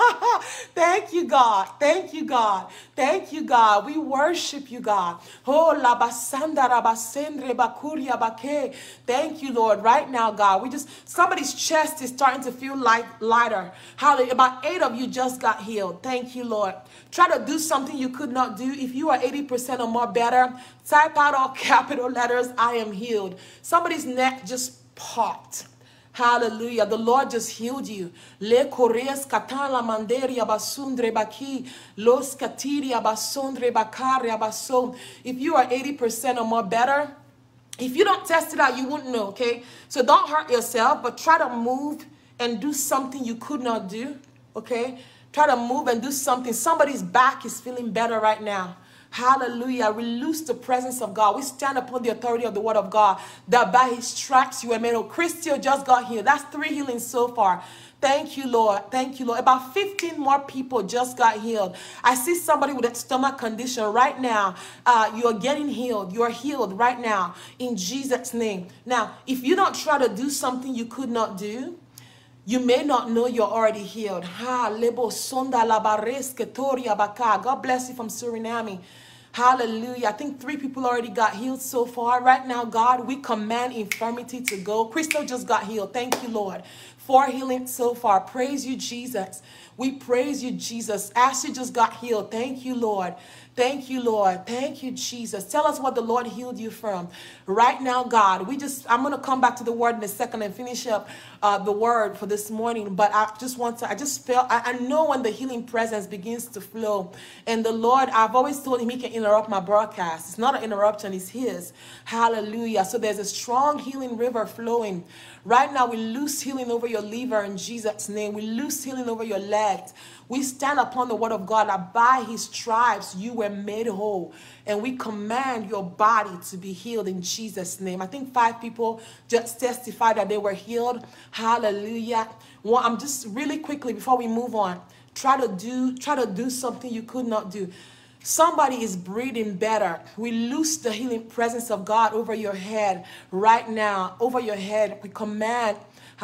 Thank you, God. Thank you, God. Thank you, God. We worship you, God. Oh, la basanda rabasendre bakuria bake. Thank you, Lord. Right now, God, we just, somebody's chest is starting to feel light, lighter. Hallelujah. About eight of you just got healed. Thank you, Lord. Try to do something you could not do. If you are eighty percent or more better, type out all capital letters, I am healed. Somebody's neck just popped. Hallelujah. The Lord just healed you. Le correas katala manderia basundre baki. Los katiria basundre bakaria basom. If you are eighty percent or more better, if you don't test it out, you wouldn't know, okay? So don't hurt yourself, but try to move and do something you could not do, okay? Try to move and do something. Somebody's back is feeling better right now. Hallelujah. We loose the presence of God. We stand upon the authority of the word of God, that by his stripes you were made whole. Christian just got healed. That's three healings so far. Thank you, Lord. Thank you, Lord. About fifteen more people just got healed. I see somebody with a stomach condition right now. Uh, you're getting healed. You're healed right now in Jesus' name. Now, if you don't try to do something you could not do, you may not know you're already healed. Ha, lebo sonda labareske toria baka. God bless you from Suriname. Hallelujah. I think three people already got healed so far. Right now, God, we command infirmity to go. Crystal just got healed. Thank you, Lord, for healing so far. Praise you, Jesus. We praise you, Jesus. Ashley just got healed. Thank you, Lord. Thank you, Lord. Thank you, Jesus. Tell us what the Lord healed you from. Right now, God, we just, I'm going to come back to the word in a second and finish up uh, the word for this morning. But I just want to, I just felt, I, I know when the healing presence begins to flow. And the Lord, I've always told him he can interrupt my broadcast. It's not an interruption, it's his. Hallelujah. So there's a strong healing river flowing. Right now, we loose healing over your liver in Jesus' name. We loose healing over your legs. We stand upon the word of God that by his stripes you were made whole. And we command your body to be healed in Jesus' name. I think five people just testified that they were healed. Hallelujah. Well, I'm just really quickly before we move on. Try to do, try to do something you could not do. Somebody is breathing better. We loose the healing presence of God over your head right now. Over your head. We command.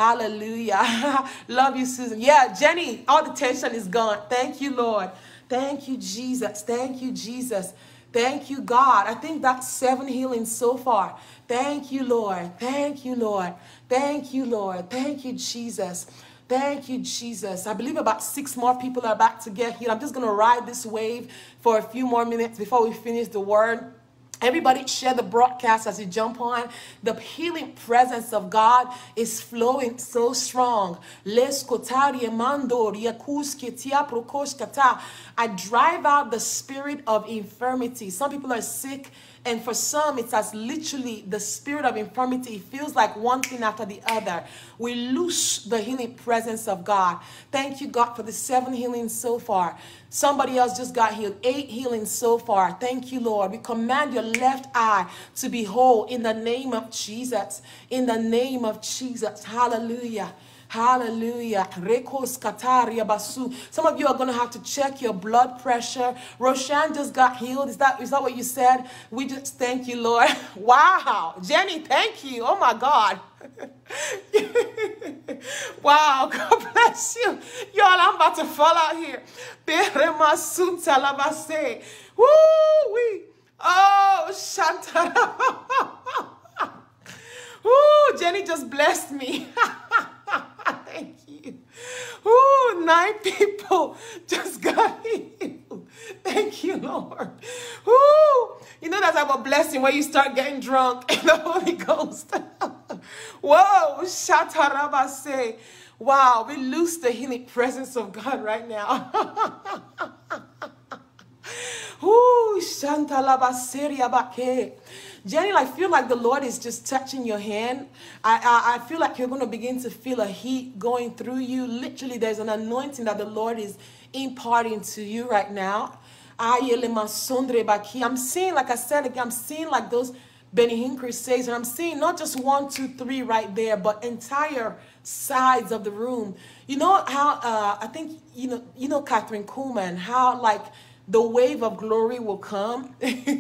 Hallelujah. Love you, Susan. Yeah, Jenny, all the tension is gone. Thank you, Lord. Thank you, Jesus. Thank you, Jesus. Thank you, God. I think that's seven healings so far. Thank you, Lord. Thank you, Lord. Thank you, Lord. Thank you, Jesus. Thank you, Jesus. I believe about six more people are about to get healed. I'm just going to ride this wave for a few more minutes before we finish the word. Everybody share the broadcast as you jump on. The healing presence of God is flowing so strong. I drive out the spirit of infirmity. Some people are sick, and for some, it's as literally the spirit of infirmity. It feels like one thing after the other. We loose the healing presence of God. Thank you, God, for the seven healings so far. Somebody else just got healed. Eight healings so far. Thank you, Lord. We command your left eye to be whole in the name of Jesus. In the name of Jesus. Hallelujah. Hallelujah. Some of you are going to have to check your blood pressure. Roshan just got healed. Is that, is that what you said? We just thank you, Lord. Wow. Jenny, thank you. Oh, my God. Wow. God bless you. Y'all, I'm about to fall out here. Woo-wee. Oh, Shantara. Ooh, Jenny just blessed me. Thank you. Ooh, nine people just got healed. Thank you, Lord. Ooh, you know that type of blessing where you start getting drunk in the Holy Ghost. Whoa, Shatarabase. Wow, we lose the healing presence of God right now. Ooh, Shantalabaseriabake. Jenny, I feel like the Lord is just touching your hand. I, I, I feel like you're going to begin to feel a heat going through you. Literally, there's an anointing that the Lord is imparting to you right now. I'm seeing, like I said again, I'm seeing like those Benny Hinn crusades, and I'm seeing not just one, two, three right there, but entire sides of the room. You know how, uh, I think, you know, you know Catherine Kuhlman, how like, the wave of glory will come.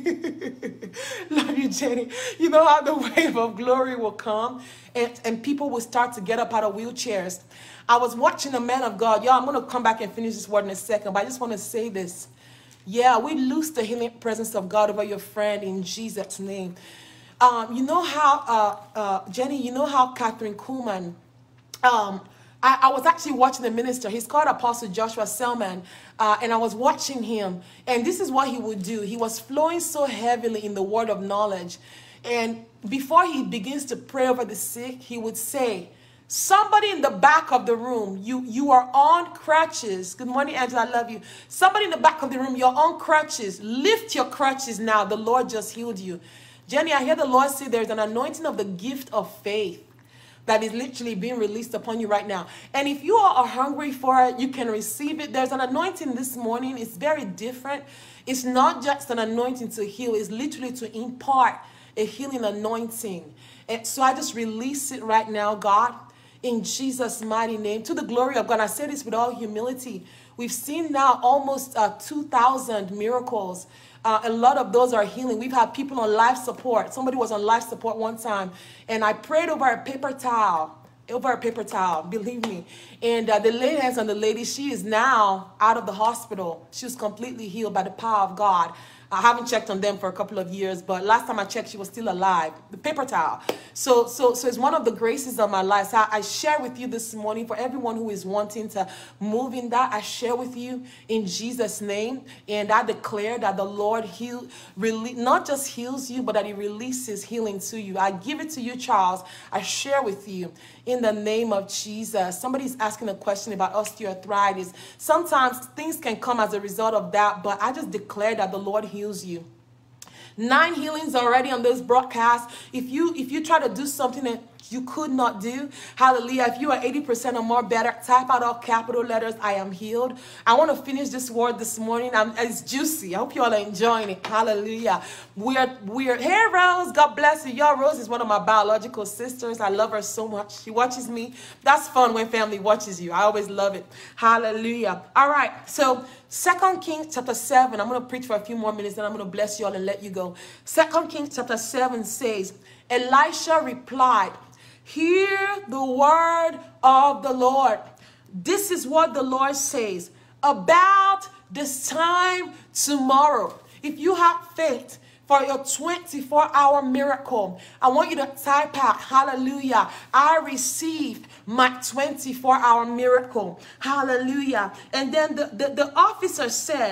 Love you, Jenny. You know how the wave of glory will come, and, and people will start to get up out of wheelchairs. I was watching a man of God. Y'all, I'm going to come back and finish this word in a second, but I just want to say this. Yeah, we lose the healing presence of God over your friend in Jesus' name. Um, you know how, uh, uh, Jenny, you know how Catherine Kuhlman, um, I, I was actually watching the minister. He's called Apostle Joshua Selman. Uh, and I was watching him. And this is what he would do. He was flowing so heavily in the word of knowledge. And before he begins to pray over the sick, he would say, somebody in the back of the room, you, you are on crutches. Good morning, Angela, I love you. Somebody in the back of the room, you're on crutches. Lift your crutches now. The Lord just healed you. Jenny, I hear the Lord say there's an anointing of the gift of faith that is literally being released upon you right now. And if you are hungry for it, you can receive it. There's an anointing this morning. It's very different. It's not just an anointing to heal. It's literally to impart a healing anointing. And so I just release it right now, God, in Jesus' mighty name. To the glory of God. I say this with all humility. We've seen now almost uh, two thousand miracles. Uh, a lot of those are healing. We've had people on life support. Somebody was on life support one time, and I prayed over a paper towel, over a paper towel, believe me. And uh, they laid hands on the lady. She is now out of the hospital. She was completely healed by the power of God. I haven't checked on them for a couple of years, but last time I checked, she was still alive. The paper towel. So, so, so it's one of the graces of my life. So I, I share with you this morning for everyone who is wanting to move in that. I share with you in Jesus' name, and I declare that the Lord heal, rele- not just heals you, but that He releases healing to you. I give it to you, Charles. I share with you in the name of Jesus. Somebody's asking a question about osteoarthritis. Sometimes things can come as a result of that, but I just declare that the Lord heals you. Nine healings already on this broadcast. If you if you try to do something that you could not do, hallelujah, if you are eighty percent or more better, type out all capital letters, I am healed. I want to finish this word this morning. I'm, it's juicy. I hope you all are enjoying it. Hallelujah. We're, we're, hey, Rose, God bless you. Y'all, Rose is one of my biological sisters. I love her so much. She watches me. That's fun when family watches you. I always love it. Hallelujah. All right, so Second Kings chapter seven. I'm going to preach for a few more minutes, then I'm going to bless you all and let you go. Second Kings chapter seven says, Elisha replied, hear the word of the Lord. This is what the Lord says. About this time tomorrow, if you have faith for your twenty-four hour miracle, I want you to type out, hallelujah, I received my twenty-four hour miracle. Hallelujah. And then the, the, the officer said,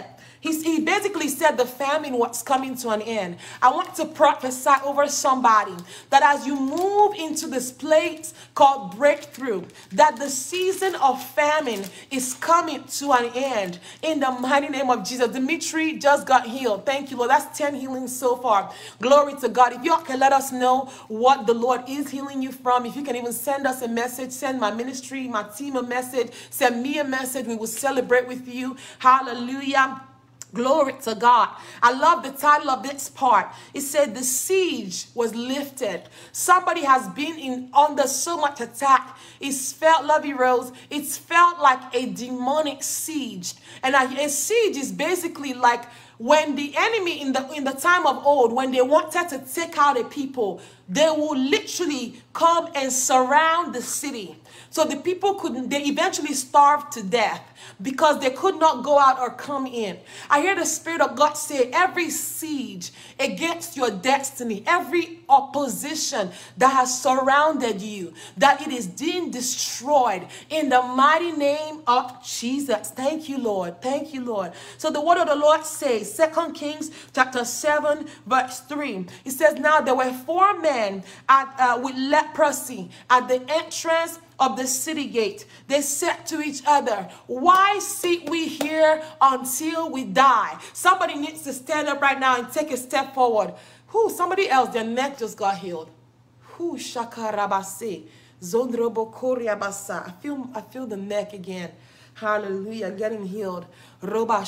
He, he basically said the famine was coming to an end. I want to prophesy over somebody that as you move into this place called breakthrough, that the season of famine is coming to an end in the mighty name of Jesus. Dimitri just got healed. Thank you, Lord. That's ten healings so far. Glory to God. If you can let us know what the Lord is healing you from, if you can even send us a message, send my ministry, my team a message, send me a message. We will celebrate with you. Hallelujah. Glory to God. I love the title of this part. It said the siege was lifted. Somebody has been in under so much attack. It's felt, Lovey Rose, it's felt like a demonic siege. And a, a siege is basically like when the enemy in the in the time of old, when they wanted to take out a people, they will literally come and surround the city. So the people couldn't, they eventually starved to death because they could not go out or come in. I hear the Spirit of God say, every siege against your destiny, every opposition that has surrounded you, that it is being destroyed in the mighty name of Jesus. Thank you, Lord. Thank you, Lord. So the word of the Lord says, Second Kings chapter seven, verse three. It says, now there were four men at, uh, with leprosy at the entrance of the city gate. They said to each other, why sit we here until we die? Somebody needs to stand up right now and take a step forward. Who? Somebody else, their neck just got healed. Who? Shakarabase. Zondrobokoriabasa. I feel, I feel the neck again. Hallelujah, getting healed. And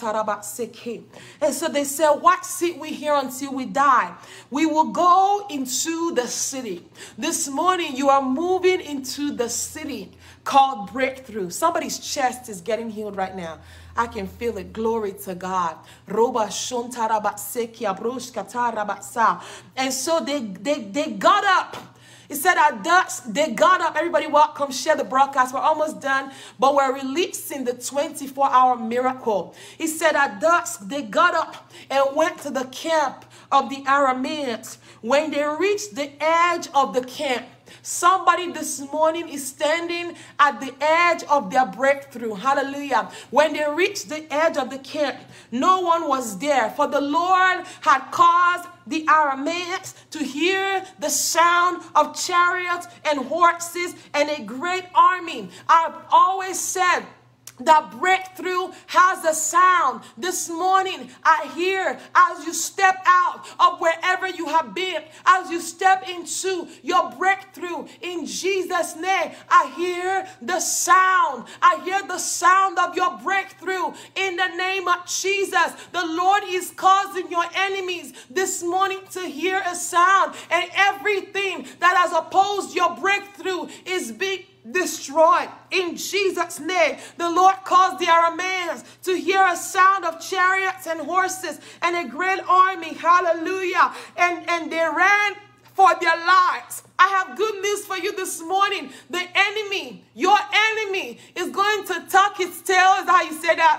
so they said, what sit we here until we die? We will go into the city. This morning you are moving into the city called breakthrough. Somebody's chest is getting healed right now. I can feel it. Glory to God. And so they, they, they got up. It said at dusk, they got up. Everybody welcome, share the broadcast. We're almost done, but we're releasing the twenty-four hour miracle. He said at dusk, they got up and went to the camp of the Arameans. When they reached the edge of the camp, somebody this morning is standing at the edge of their breakthrough. Hallelujah. When they reached the edge of the camp, no one was there, for the Lord had caused the Arameans to hear the sound of chariots and horses and a great army. I've always said that breakthrough has a sound. This morning, I hear as you step out of wherever you have been, as you step into your breakthrough in Jesus' name, I hear the sound. I hear the sound of your breakthrough in the name of Jesus. The Lord is causing your enemies this morning to hear a sound, and everything that has opposed your breakthrough is being destroyed in Jesus' name. The Lord caused the Arameans to hear a sound of chariots and horses and a great army. Hallelujah. And, and they ran for their lives. I have good news for you this morning. The enemy, your enemy, is going to tuck his tail. Is that how you say that?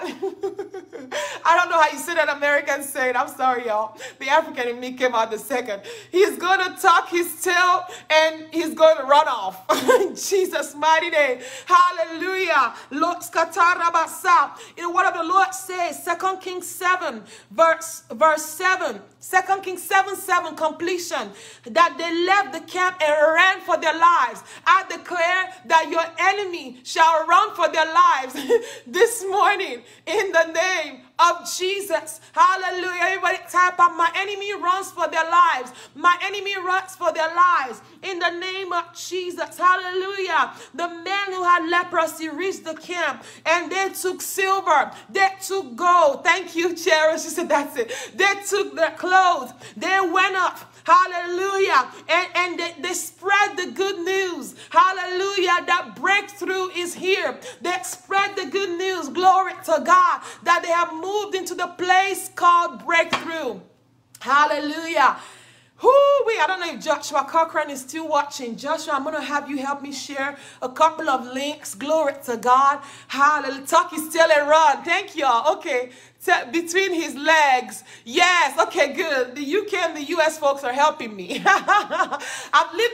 I don't know how you say that. Americans say it. I'm sorry, y'all. The African in me came out the second. He's going to tuck his tail and he's going to run off. In Jesus' mighty name. Hallelujah. Lord, in what of the Lord says, Second Kings seven, verse, verse seven. Second Kings seven, seven, completion. That they left the camp and ran for their lives. I declare that your enemy shall run for their lives this morning in the name of Jesus. Hallelujah. Everybody type up, my enemy runs for their lives. My enemy runs for their lives in the name of Jesus. Hallelujah. The men who had leprosy reached the camp and they took silver. They took gold. Thank you, Cherish. She said, that's it. They took their clothes. They went up. Hallelujah. And, and they, they spread the good news. Hallelujah. That breakthrough is here. They spread the good news. Glory to God. That they have moved into the place called breakthrough. Hallelujah. Whoo-wee. I don't know if Joshua Cochran is still watching. Joshua, I'm going to have you help me share a couple of links. Glory to God. Hallelujah. Tuck his tail and run. Thank y'all. Okay. Between his legs. Yes. Okay, good. The U K and the U S folks are helping me. I've lived in the U S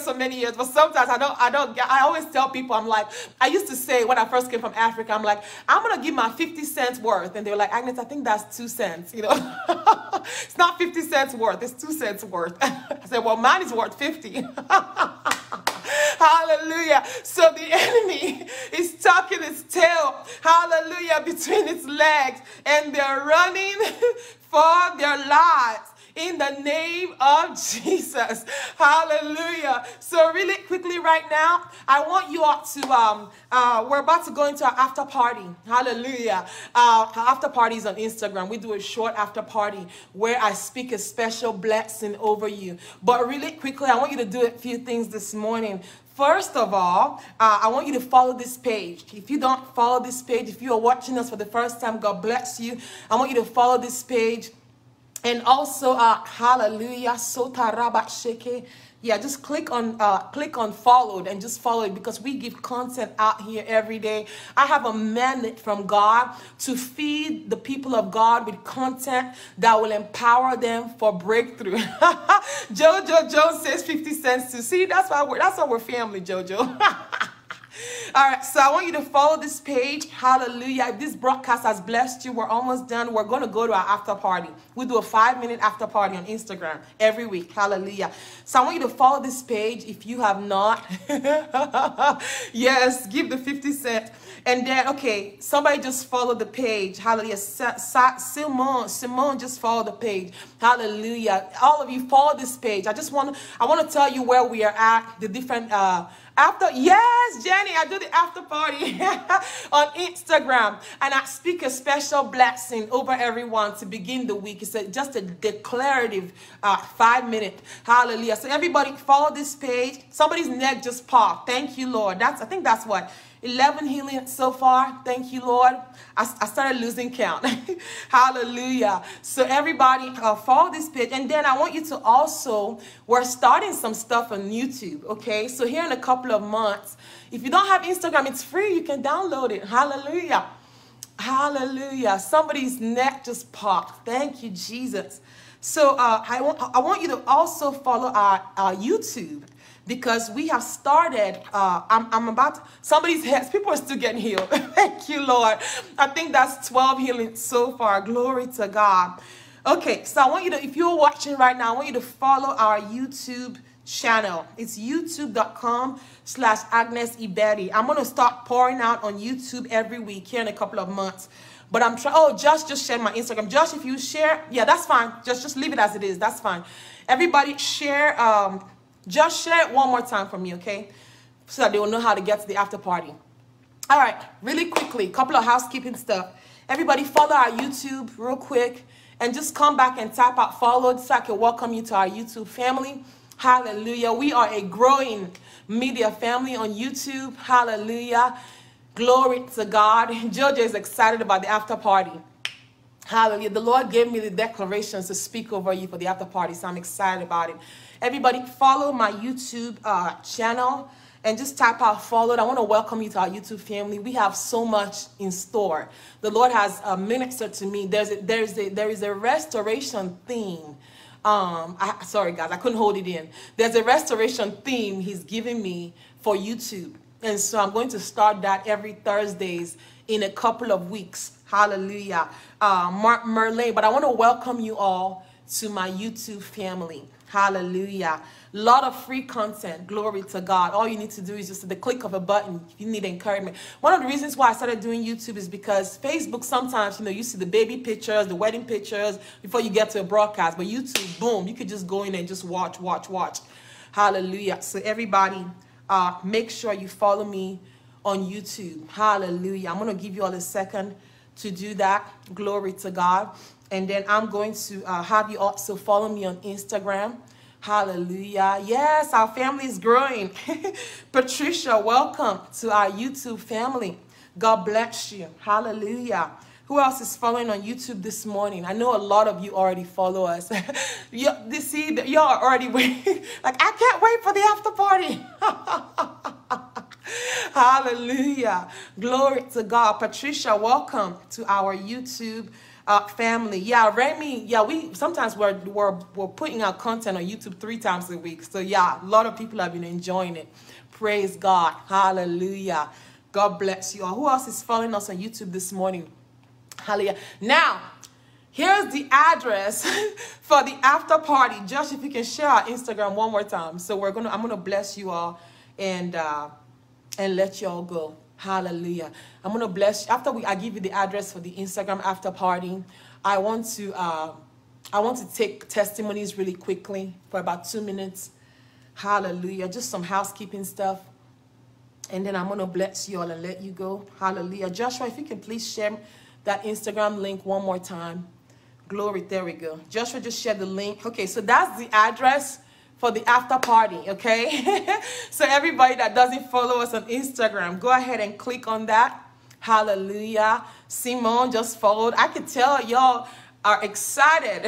so many years, but sometimes I don't, I don't get, I always tell people, I'm like, I used to say when I first came from Africa, I'm like, I'm going to give my fifty cents worth. And they were like, Agnes, I think that's two cents, you know. It's not fifty cents worth, it's two cents worth. I said, well, mine is worth fifty. Hallelujah. So the enemy is tucking its tail, hallelujah, between its legs, and they're running for their lives in the name of Jesus. Hallelujah. So really quickly right now, I want you all to, um, uh, we're about to go into our after party. Hallelujah. Uh, our after party is on Instagram. We do a short after party where I speak a special blessing over you. But really quickly, I want you to do a few things this morning. First of all, uh, I want you to follow this page. If you don't follow this page, if you are watching us for the first time, God bless you. I want you to follow this page. And also, uh, hallelujah, sota rabak sheke. Yeah, just click on uh, click on followed and just follow it, because we give content out here every day. I have a mandate from God to feed the people of God with content that will empower them for breakthrough. Jojo Jones says fifty cents too. See, that's why we're that's why we're family, Jojo. All right, so I want you to follow this page. Hallelujah. If this broadcast has blessed you, we're almost done. We're going to go to our after party. We do a five-minute after party on Instagram every week. Hallelujah. So I want you to follow this page if you have not. Yes, give the fifty cents. And then, okay, somebody just follow the page. Hallelujah. Simone, Simone just follow the page. Hallelujah. All of you follow this page. I just want to, I want to tell you where we are at, the different, uh, after, yes, Jenny, I do the after party on Instagram, and I speak a special blessing over everyone to begin the week. It's a, just a declarative uh, five minute. Hallelujah. So everybody follow this page. Somebody's neck just popped. Thank you, Lord. That's, I think that's what, eleven healing so far. Thank you, Lord. I, I started losing count. Hallelujah. So everybody uh, follow this page. And then I want you to also, we're starting some stuff on YouTube. Okay. So here in a couple of months, if you don't have Instagram, it's free. You can download it. Hallelujah. Hallelujah. Somebody's neck just popped. Thank you, Jesus. So uh, I, want, I want you to also follow our, our YouTube, because we have started, uh, I'm, I'm about, to, somebody's heads, people are still getting healed. Thank you, Lord. I think that's twelve healings so far. Glory to God. Okay, so I want you to, if you're watching right now, I want you to follow our YouTube channel. It's youtube.com slash Agnes Iberi. I'm going to start pouring out on YouTube every week here in a couple of months. But I'm trying, oh, Josh just shared my Instagram. Josh, if you share, yeah, that's fine. Just, just leave it as it is. That's fine. Everybody share, um, just share it one more time for me, okay? So that they will know how to get to the after party. All right, really quickly, a couple of housekeeping stuff. Everybody follow our YouTube real quick, and just come back and tap out followed so I can welcome you to our YouTube family. Hallelujah. We are a growing media family on YouTube. Hallelujah. Glory to God. Georgia is excited about the after party. Hallelujah. The Lord gave me the declarations to speak over you for the after party, so I'm excited about it. Everybody follow my YouTube uh, channel and just type out followed. I want to welcome you to our YouTube family. We have so much in store. The Lord has uh, ministered to me. There's a, there's a, there is a restoration theme. Um, I, sorry, guys, I couldn't hold it in. There's a restoration theme He's giving me for YouTube. And so I'm going to start that every Thursdays in a couple of weeks. Hallelujah. Uh, Mark Merlin. But I want to welcome you all to my YouTube family. Hallelujah. A lot of free content. Glory to God. All you need to do is just the click of a button if you need encouragement. One of the reasons why I started doing YouTube is because Facebook sometimes, you know, you see the baby pictures, the wedding pictures before you get to a broadcast. But YouTube, boom, you could just go in and just watch, watch, watch. Hallelujah. So everybody, uh, make sure you follow me on YouTube. Hallelujah. I'm going to give you all a second to do that. Glory to God. And then I'm going to uh, have you also follow me on Instagram. Hallelujah. Yes, our family is growing. Patricia, welcome to our YouTube family. God bless you. Hallelujah. Who else is following on YouTube this morning? I know a lot of you already follow us. you, you see, y'all are already waiting. Like, I can't wait for the after party. Hallelujah. Glory to God. Patricia, welcome to our YouTube uh, family. Yeah, Remy, yeah, we sometimes we're, we're, we're putting out content on YouTube three times a week. So yeah, a lot of people have been enjoying it. Praise God. Hallelujah. God bless you all. Who else is following us on YouTube this morning? Hallelujah. Now, here's the address for the after party. Josh, if you can share our Instagram one more time. So we're gonna, I'm gonna bless you all and uh, and let you all go. Hallelujah. I'm gonna bless you. After we, I give you the address for the Instagram after party. I want to, uh, I want to take testimonies really quickly for about two minutes. Hallelujah. Just some housekeeping stuff. And then I'm gonna bless you all and let you go. Hallelujah. Joshua, if you can please share that Instagram link one more time. Glory, there we go. Joshua just shared the link. Okay, so that's the address for the after party, okay? So everybody that doesn't follow us on Instagram, go ahead and click on that. Hallelujah. Simone just followed. I can tell y'all are excited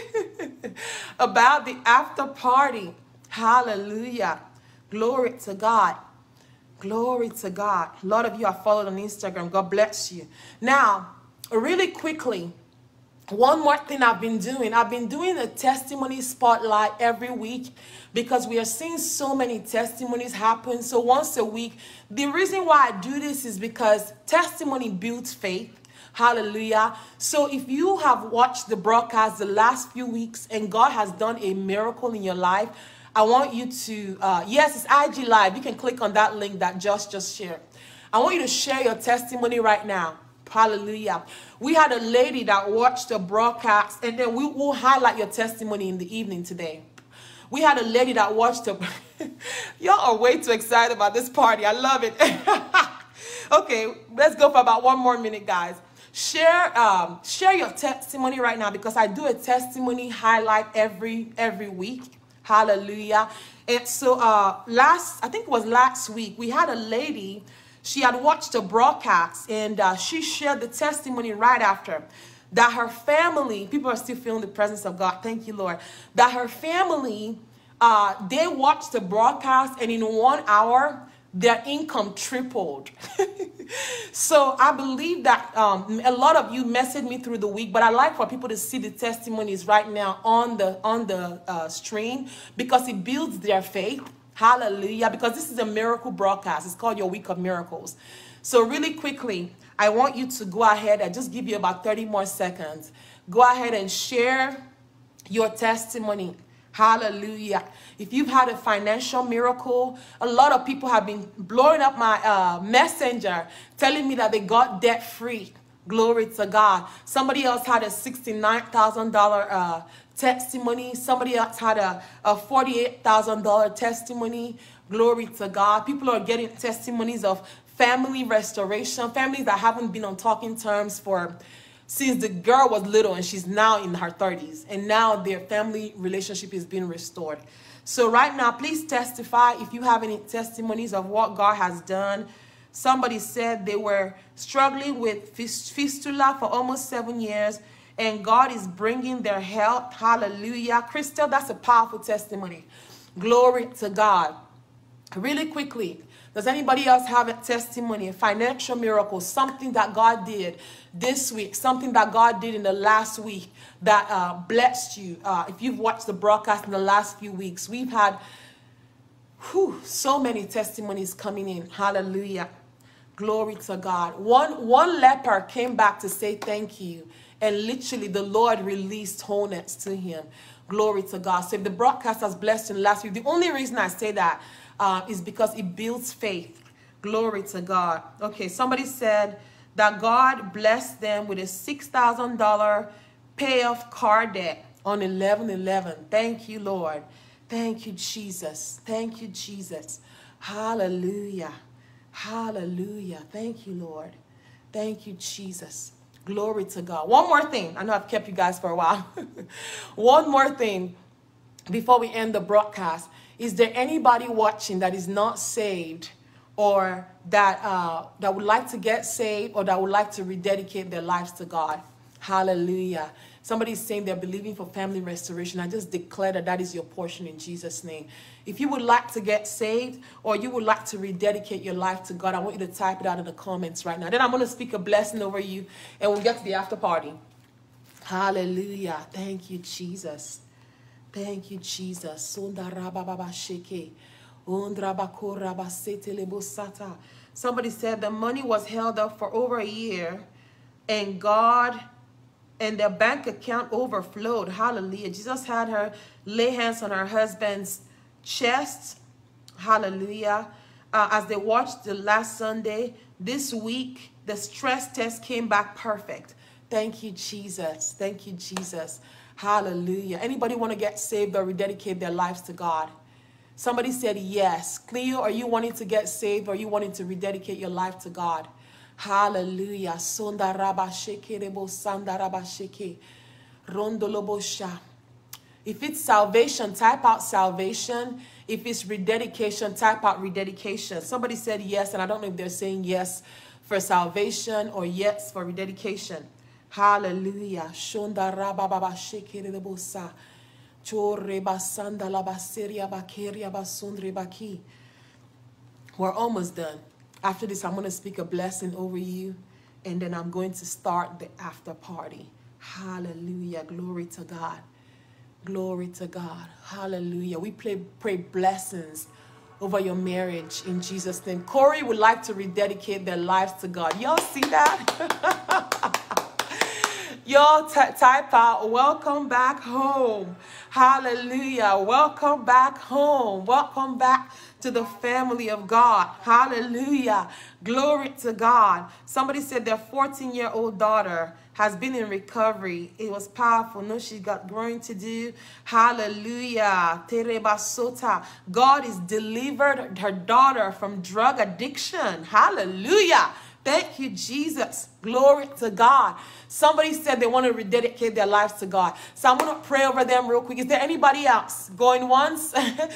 about the after party. Hallelujah. Glory to God. Glory to God. A lot of you are followed on Instagram. God bless you. Now, really quickly, one more thing I've been doing. I've been doing a testimony spotlight every week because we are seeing so many testimonies happen. So once a week, the reason why I do this is because testimony builds faith. Hallelujah. So if you have watched the broadcast the last few weeks and God has done a miracle in your life, I want you to, uh, yes, it's I G Live. You can click on that link that Josh just shared. I want you to share your testimony right now. Hallelujah. We had a lady that watched the broadcast, and then we will highlight your testimony in the evening today. We had a lady that watched the... Y'all are way too excited about this party. I love it. Okay, let's go for about one more minute, guys. Share, um, share your testimony right now because I do a testimony highlight every, every week. Hallelujah. And so uh, last, I think it was last week, we had a lady... She had watched the broadcast and uh, she shared the testimony right after that her family, people are still feeling the presence of God. Thank you, Lord. That her family, uh, they watched the broadcast and in one hour, their income tripled. So I believe that um, a lot of you messaged me through the week, but I like for people to see the testimonies right now on the, on the uh, stream because it builds their faith. Hallelujah, because this is a miracle broadcast. It's called Your Week of Miracles. So really quickly, I want you to go ahead and just give you about thirty more seconds. Go ahead and share your testimony. Hallelujah. If you've had a financial miracle, a lot of people have been blowing up my uh, messenger, telling me that they got debt free. Glory to God. Somebody else had a sixty-nine thousand dollar uh, testimony. Somebody else had a, a forty-eight thousand dollar testimony. Glory to God. People are getting testimonies of family restoration. Families that haven't been on talking terms for since the girl was little and she's now in her thirties. And now their family relationship is being restored. So right now, please testify if you have any testimonies of what God has done. Somebody said they were struggling with fistula for almost seven years, and God is bringing their health. Hallelujah. Crystal, that's a powerful testimony. Glory to God. Really quickly, does anybody else have a testimony, a financial miracle, something that God did this week, something that God did in the last week that uh, blessed you? Uh, if you've watched the broadcast in the last few weeks, we've had whew, so many testimonies coming in. Hallelujah. Glory to God. One, one leper came back to say thank you. And literally the Lord released wholeness to him. Glory to God. So if the broadcast has blessed you last week, the only reason I say that uh, is because it builds faith. Glory to God. Okay, somebody said that God blessed them with a six thousand dollar payoff car debt on eleven eleven. Thank you, Lord. Thank you, Jesus. Thank you, Jesus. Hallelujah. Hallelujah. Thank you, Lord. Thank you, Jesus. Glory to God. One more thing. I know I've kept you guys for a while. One more thing before we end the broadcast. Is there anybody watching that is not saved or that, uh, that would like to get saved or that would like to rededicate their lives to God? Hallelujah. Somebody's saying they're believing for family restoration. I just declare that that is your portion in Jesus' name. If you would like to get saved or you would like to rededicate your life to God, I want you to type it out in the comments right now. Then I'm going to speak a blessing over you and we'll get to the after party. Hallelujah. Thank you, Jesus. Thank you, Jesus. Somebody said the money was held up for over a year and God and their bank account overflowed. Hallelujah. Jesus had her lay hands on her husband's chest. Hallelujah. Uh, as they watched the last Sunday, this week, the stress test came back perfect. Thank you, Jesus. Thank you, Jesus. Hallelujah. Anybody want to get saved or rededicate their lives to God? Somebody said yes. Cleo, are you wanting to get saved or are you wanting to rededicate your life to God? Hallelujah. If it's salvation, type out salvation. If it's rededication, type out rededication. Somebody said yes, and I don't know if they're saying yes for salvation or yes for rededication. Hallelujah. We're almost done. After this, I'm going to speak a blessing over you, and then I'm going to start the after party. Hallelujah. Glory to God. Glory to God. Hallelujah. We pray, pray blessings over your marriage in Jesus' name. Corey would like to rededicate their lives to God. Y'all see that? Y'all type out, welcome back home. Hallelujah. Welcome back home. Welcome back to the family of God. Hallelujah. Glory to God. Somebody said their fourteen-year-old daughter has been in recovery. It was powerful. No, she got growing to do. Hallelujah. Terebasota. God has delivered her daughter from drug addiction. Hallelujah. Thank you, Jesus. Glory to God. Somebody said they want to rededicate their lives to God. So I'm going to pray over them real quick. Is there anybody else? Going once?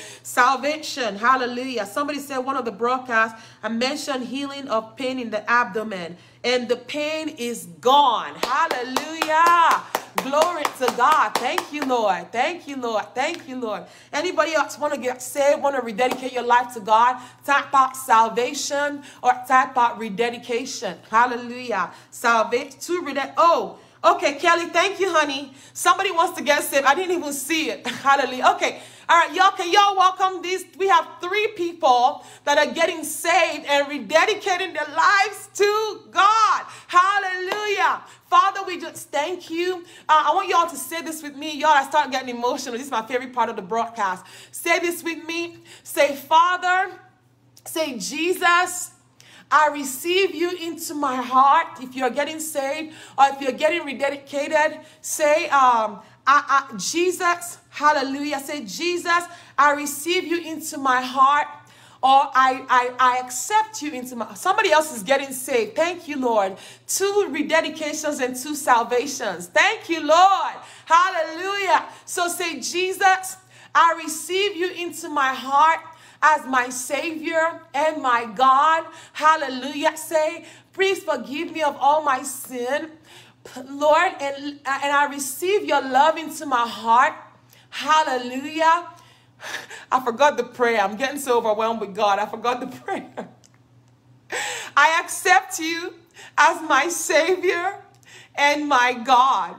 Salvation. Hallelujah. Somebody said one of the broadcasts, I mentioned healing of pain in the abdomen. And the pain is gone. Hallelujah. Glory to God. Thank you, Lord. Thank you, Lord. Thank you, Lord. Anybody else want to get saved, want to rededicate your life to God? Type out salvation or type out rededication. Hallelujah. Salvation to rededicate. Oh, okay, Kelly. Thank you, honey. Somebody wants to get saved. I didn't even see it. Hallelujah. Okay. All right, y'all, can y'all welcome these? We have three people that are getting saved and rededicating their lives to God. Hallelujah. Father, we just thank you. Uh, I want y'all to say this with me. Y'all, I start getting emotional. This is my favorite part of the broadcast. Say this with me. Say, Father, say, Jesus, I receive you into my heart. If you're getting saved or if you're getting rededicated, say, um, I, I, Jesus, hallelujah. Say, Jesus, I receive you into my heart. Or I, I, I accept you into my... Somebody else is getting saved. Thank you, Lord. Two rededications and two salvations. Thank you, Lord. Hallelujah. So say, Jesus, I receive you into my heart as my Savior and my God. Hallelujah. Say, please forgive me of all my sin, Lord, and, and I receive your love into my heart. Hallelujah. I forgot the prayer. I'm getting so overwhelmed with God. I forgot the prayer. I accept you as my Savior and my God.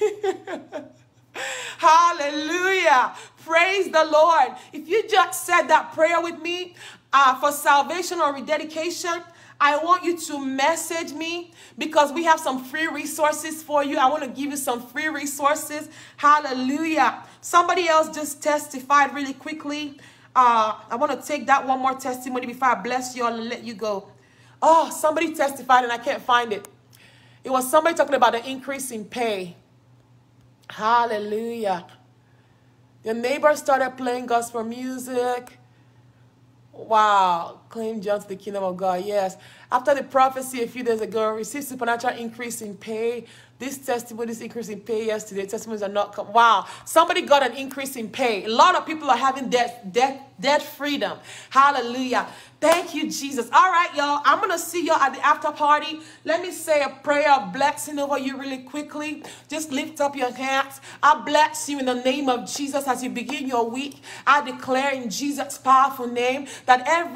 Hallelujah. Praise the Lord. If you just said that prayer with me uh, for salvation or rededication, I want you to message me because we have some free resources for you. I want to give you some free resources. Hallelujah. Somebody else just testified really quickly. Uh, I want to take that one more testimony before I bless you all and let you go. Oh, somebody testified and I can't find it. It was somebody talking about an increase in pay. Hallelujah. Your neighbor started playing gospel music. Wow. Claim John to the kingdom of God. Yes. After the prophecy a few days ago, received supernatural increase in pay. This testimony, this increase in pay yesterday. Testimonies are not come. Wow. Somebody got an increase in pay. A lot of people are having debt, debt, debt freedom. Hallelujah. Thank you, Jesus. All right, y'all. I'm going to see y'all at the after party. Let me say a prayer of blessing over you really quickly. Just lift up your hands. I bless you in the name of Jesus as you begin your week. I declare in Jesus' powerful name that every part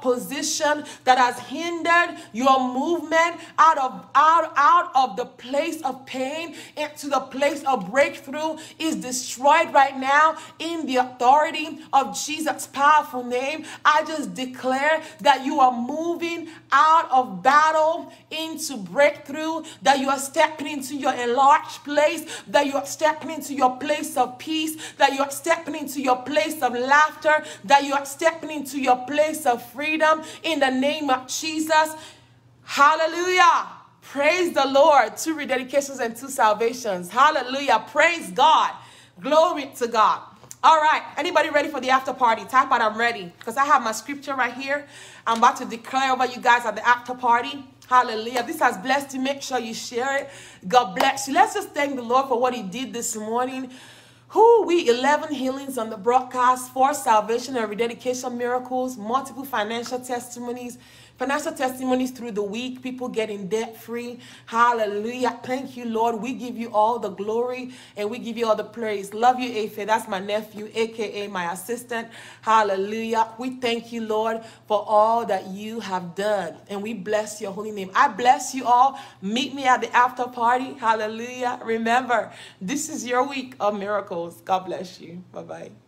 opposition that has hindered your movement out of out, out of the place of pain into the place of breakthrough is destroyed right now in the authority of Jesus' powerful name. I just declare that you are moving out of battle into breakthrough, that you are stepping into your enlarged place, that you are stepping into your place of peace, that you are stepping into your place of laughter, that you are stepping into your place of freedom in the name of Jesus. Hallelujah. Praise the Lord. Two rededications and two salvations. Hallelujah. Praise God. Glory to God. All right. Anybody ready for the after party? Type out I'm ready, because I have my scripture right here. I'm about to declare over you guys at the after party. Hallelujah. This has blessed you. Make sure you share it. God bless you. Let's just thank the Lord for what he did this morning. Who we eleven healings on the broadcast, four salvation and rededication miracles, multiple financial testimonies, financial testimonies through the week, people getting debt free. Hallelujah. Thank you, Lord. We give you all the glory and we give you all the praise. Love you, Afe. That's my nephew, aka my assistant. Hallelujah. We thank you, Lord, for all that you have done, and we bless your holy name. I bless you all. Meet me at the after party. Hallelujah. Remember, this is your week of miracles. God bless you. Bye-bye.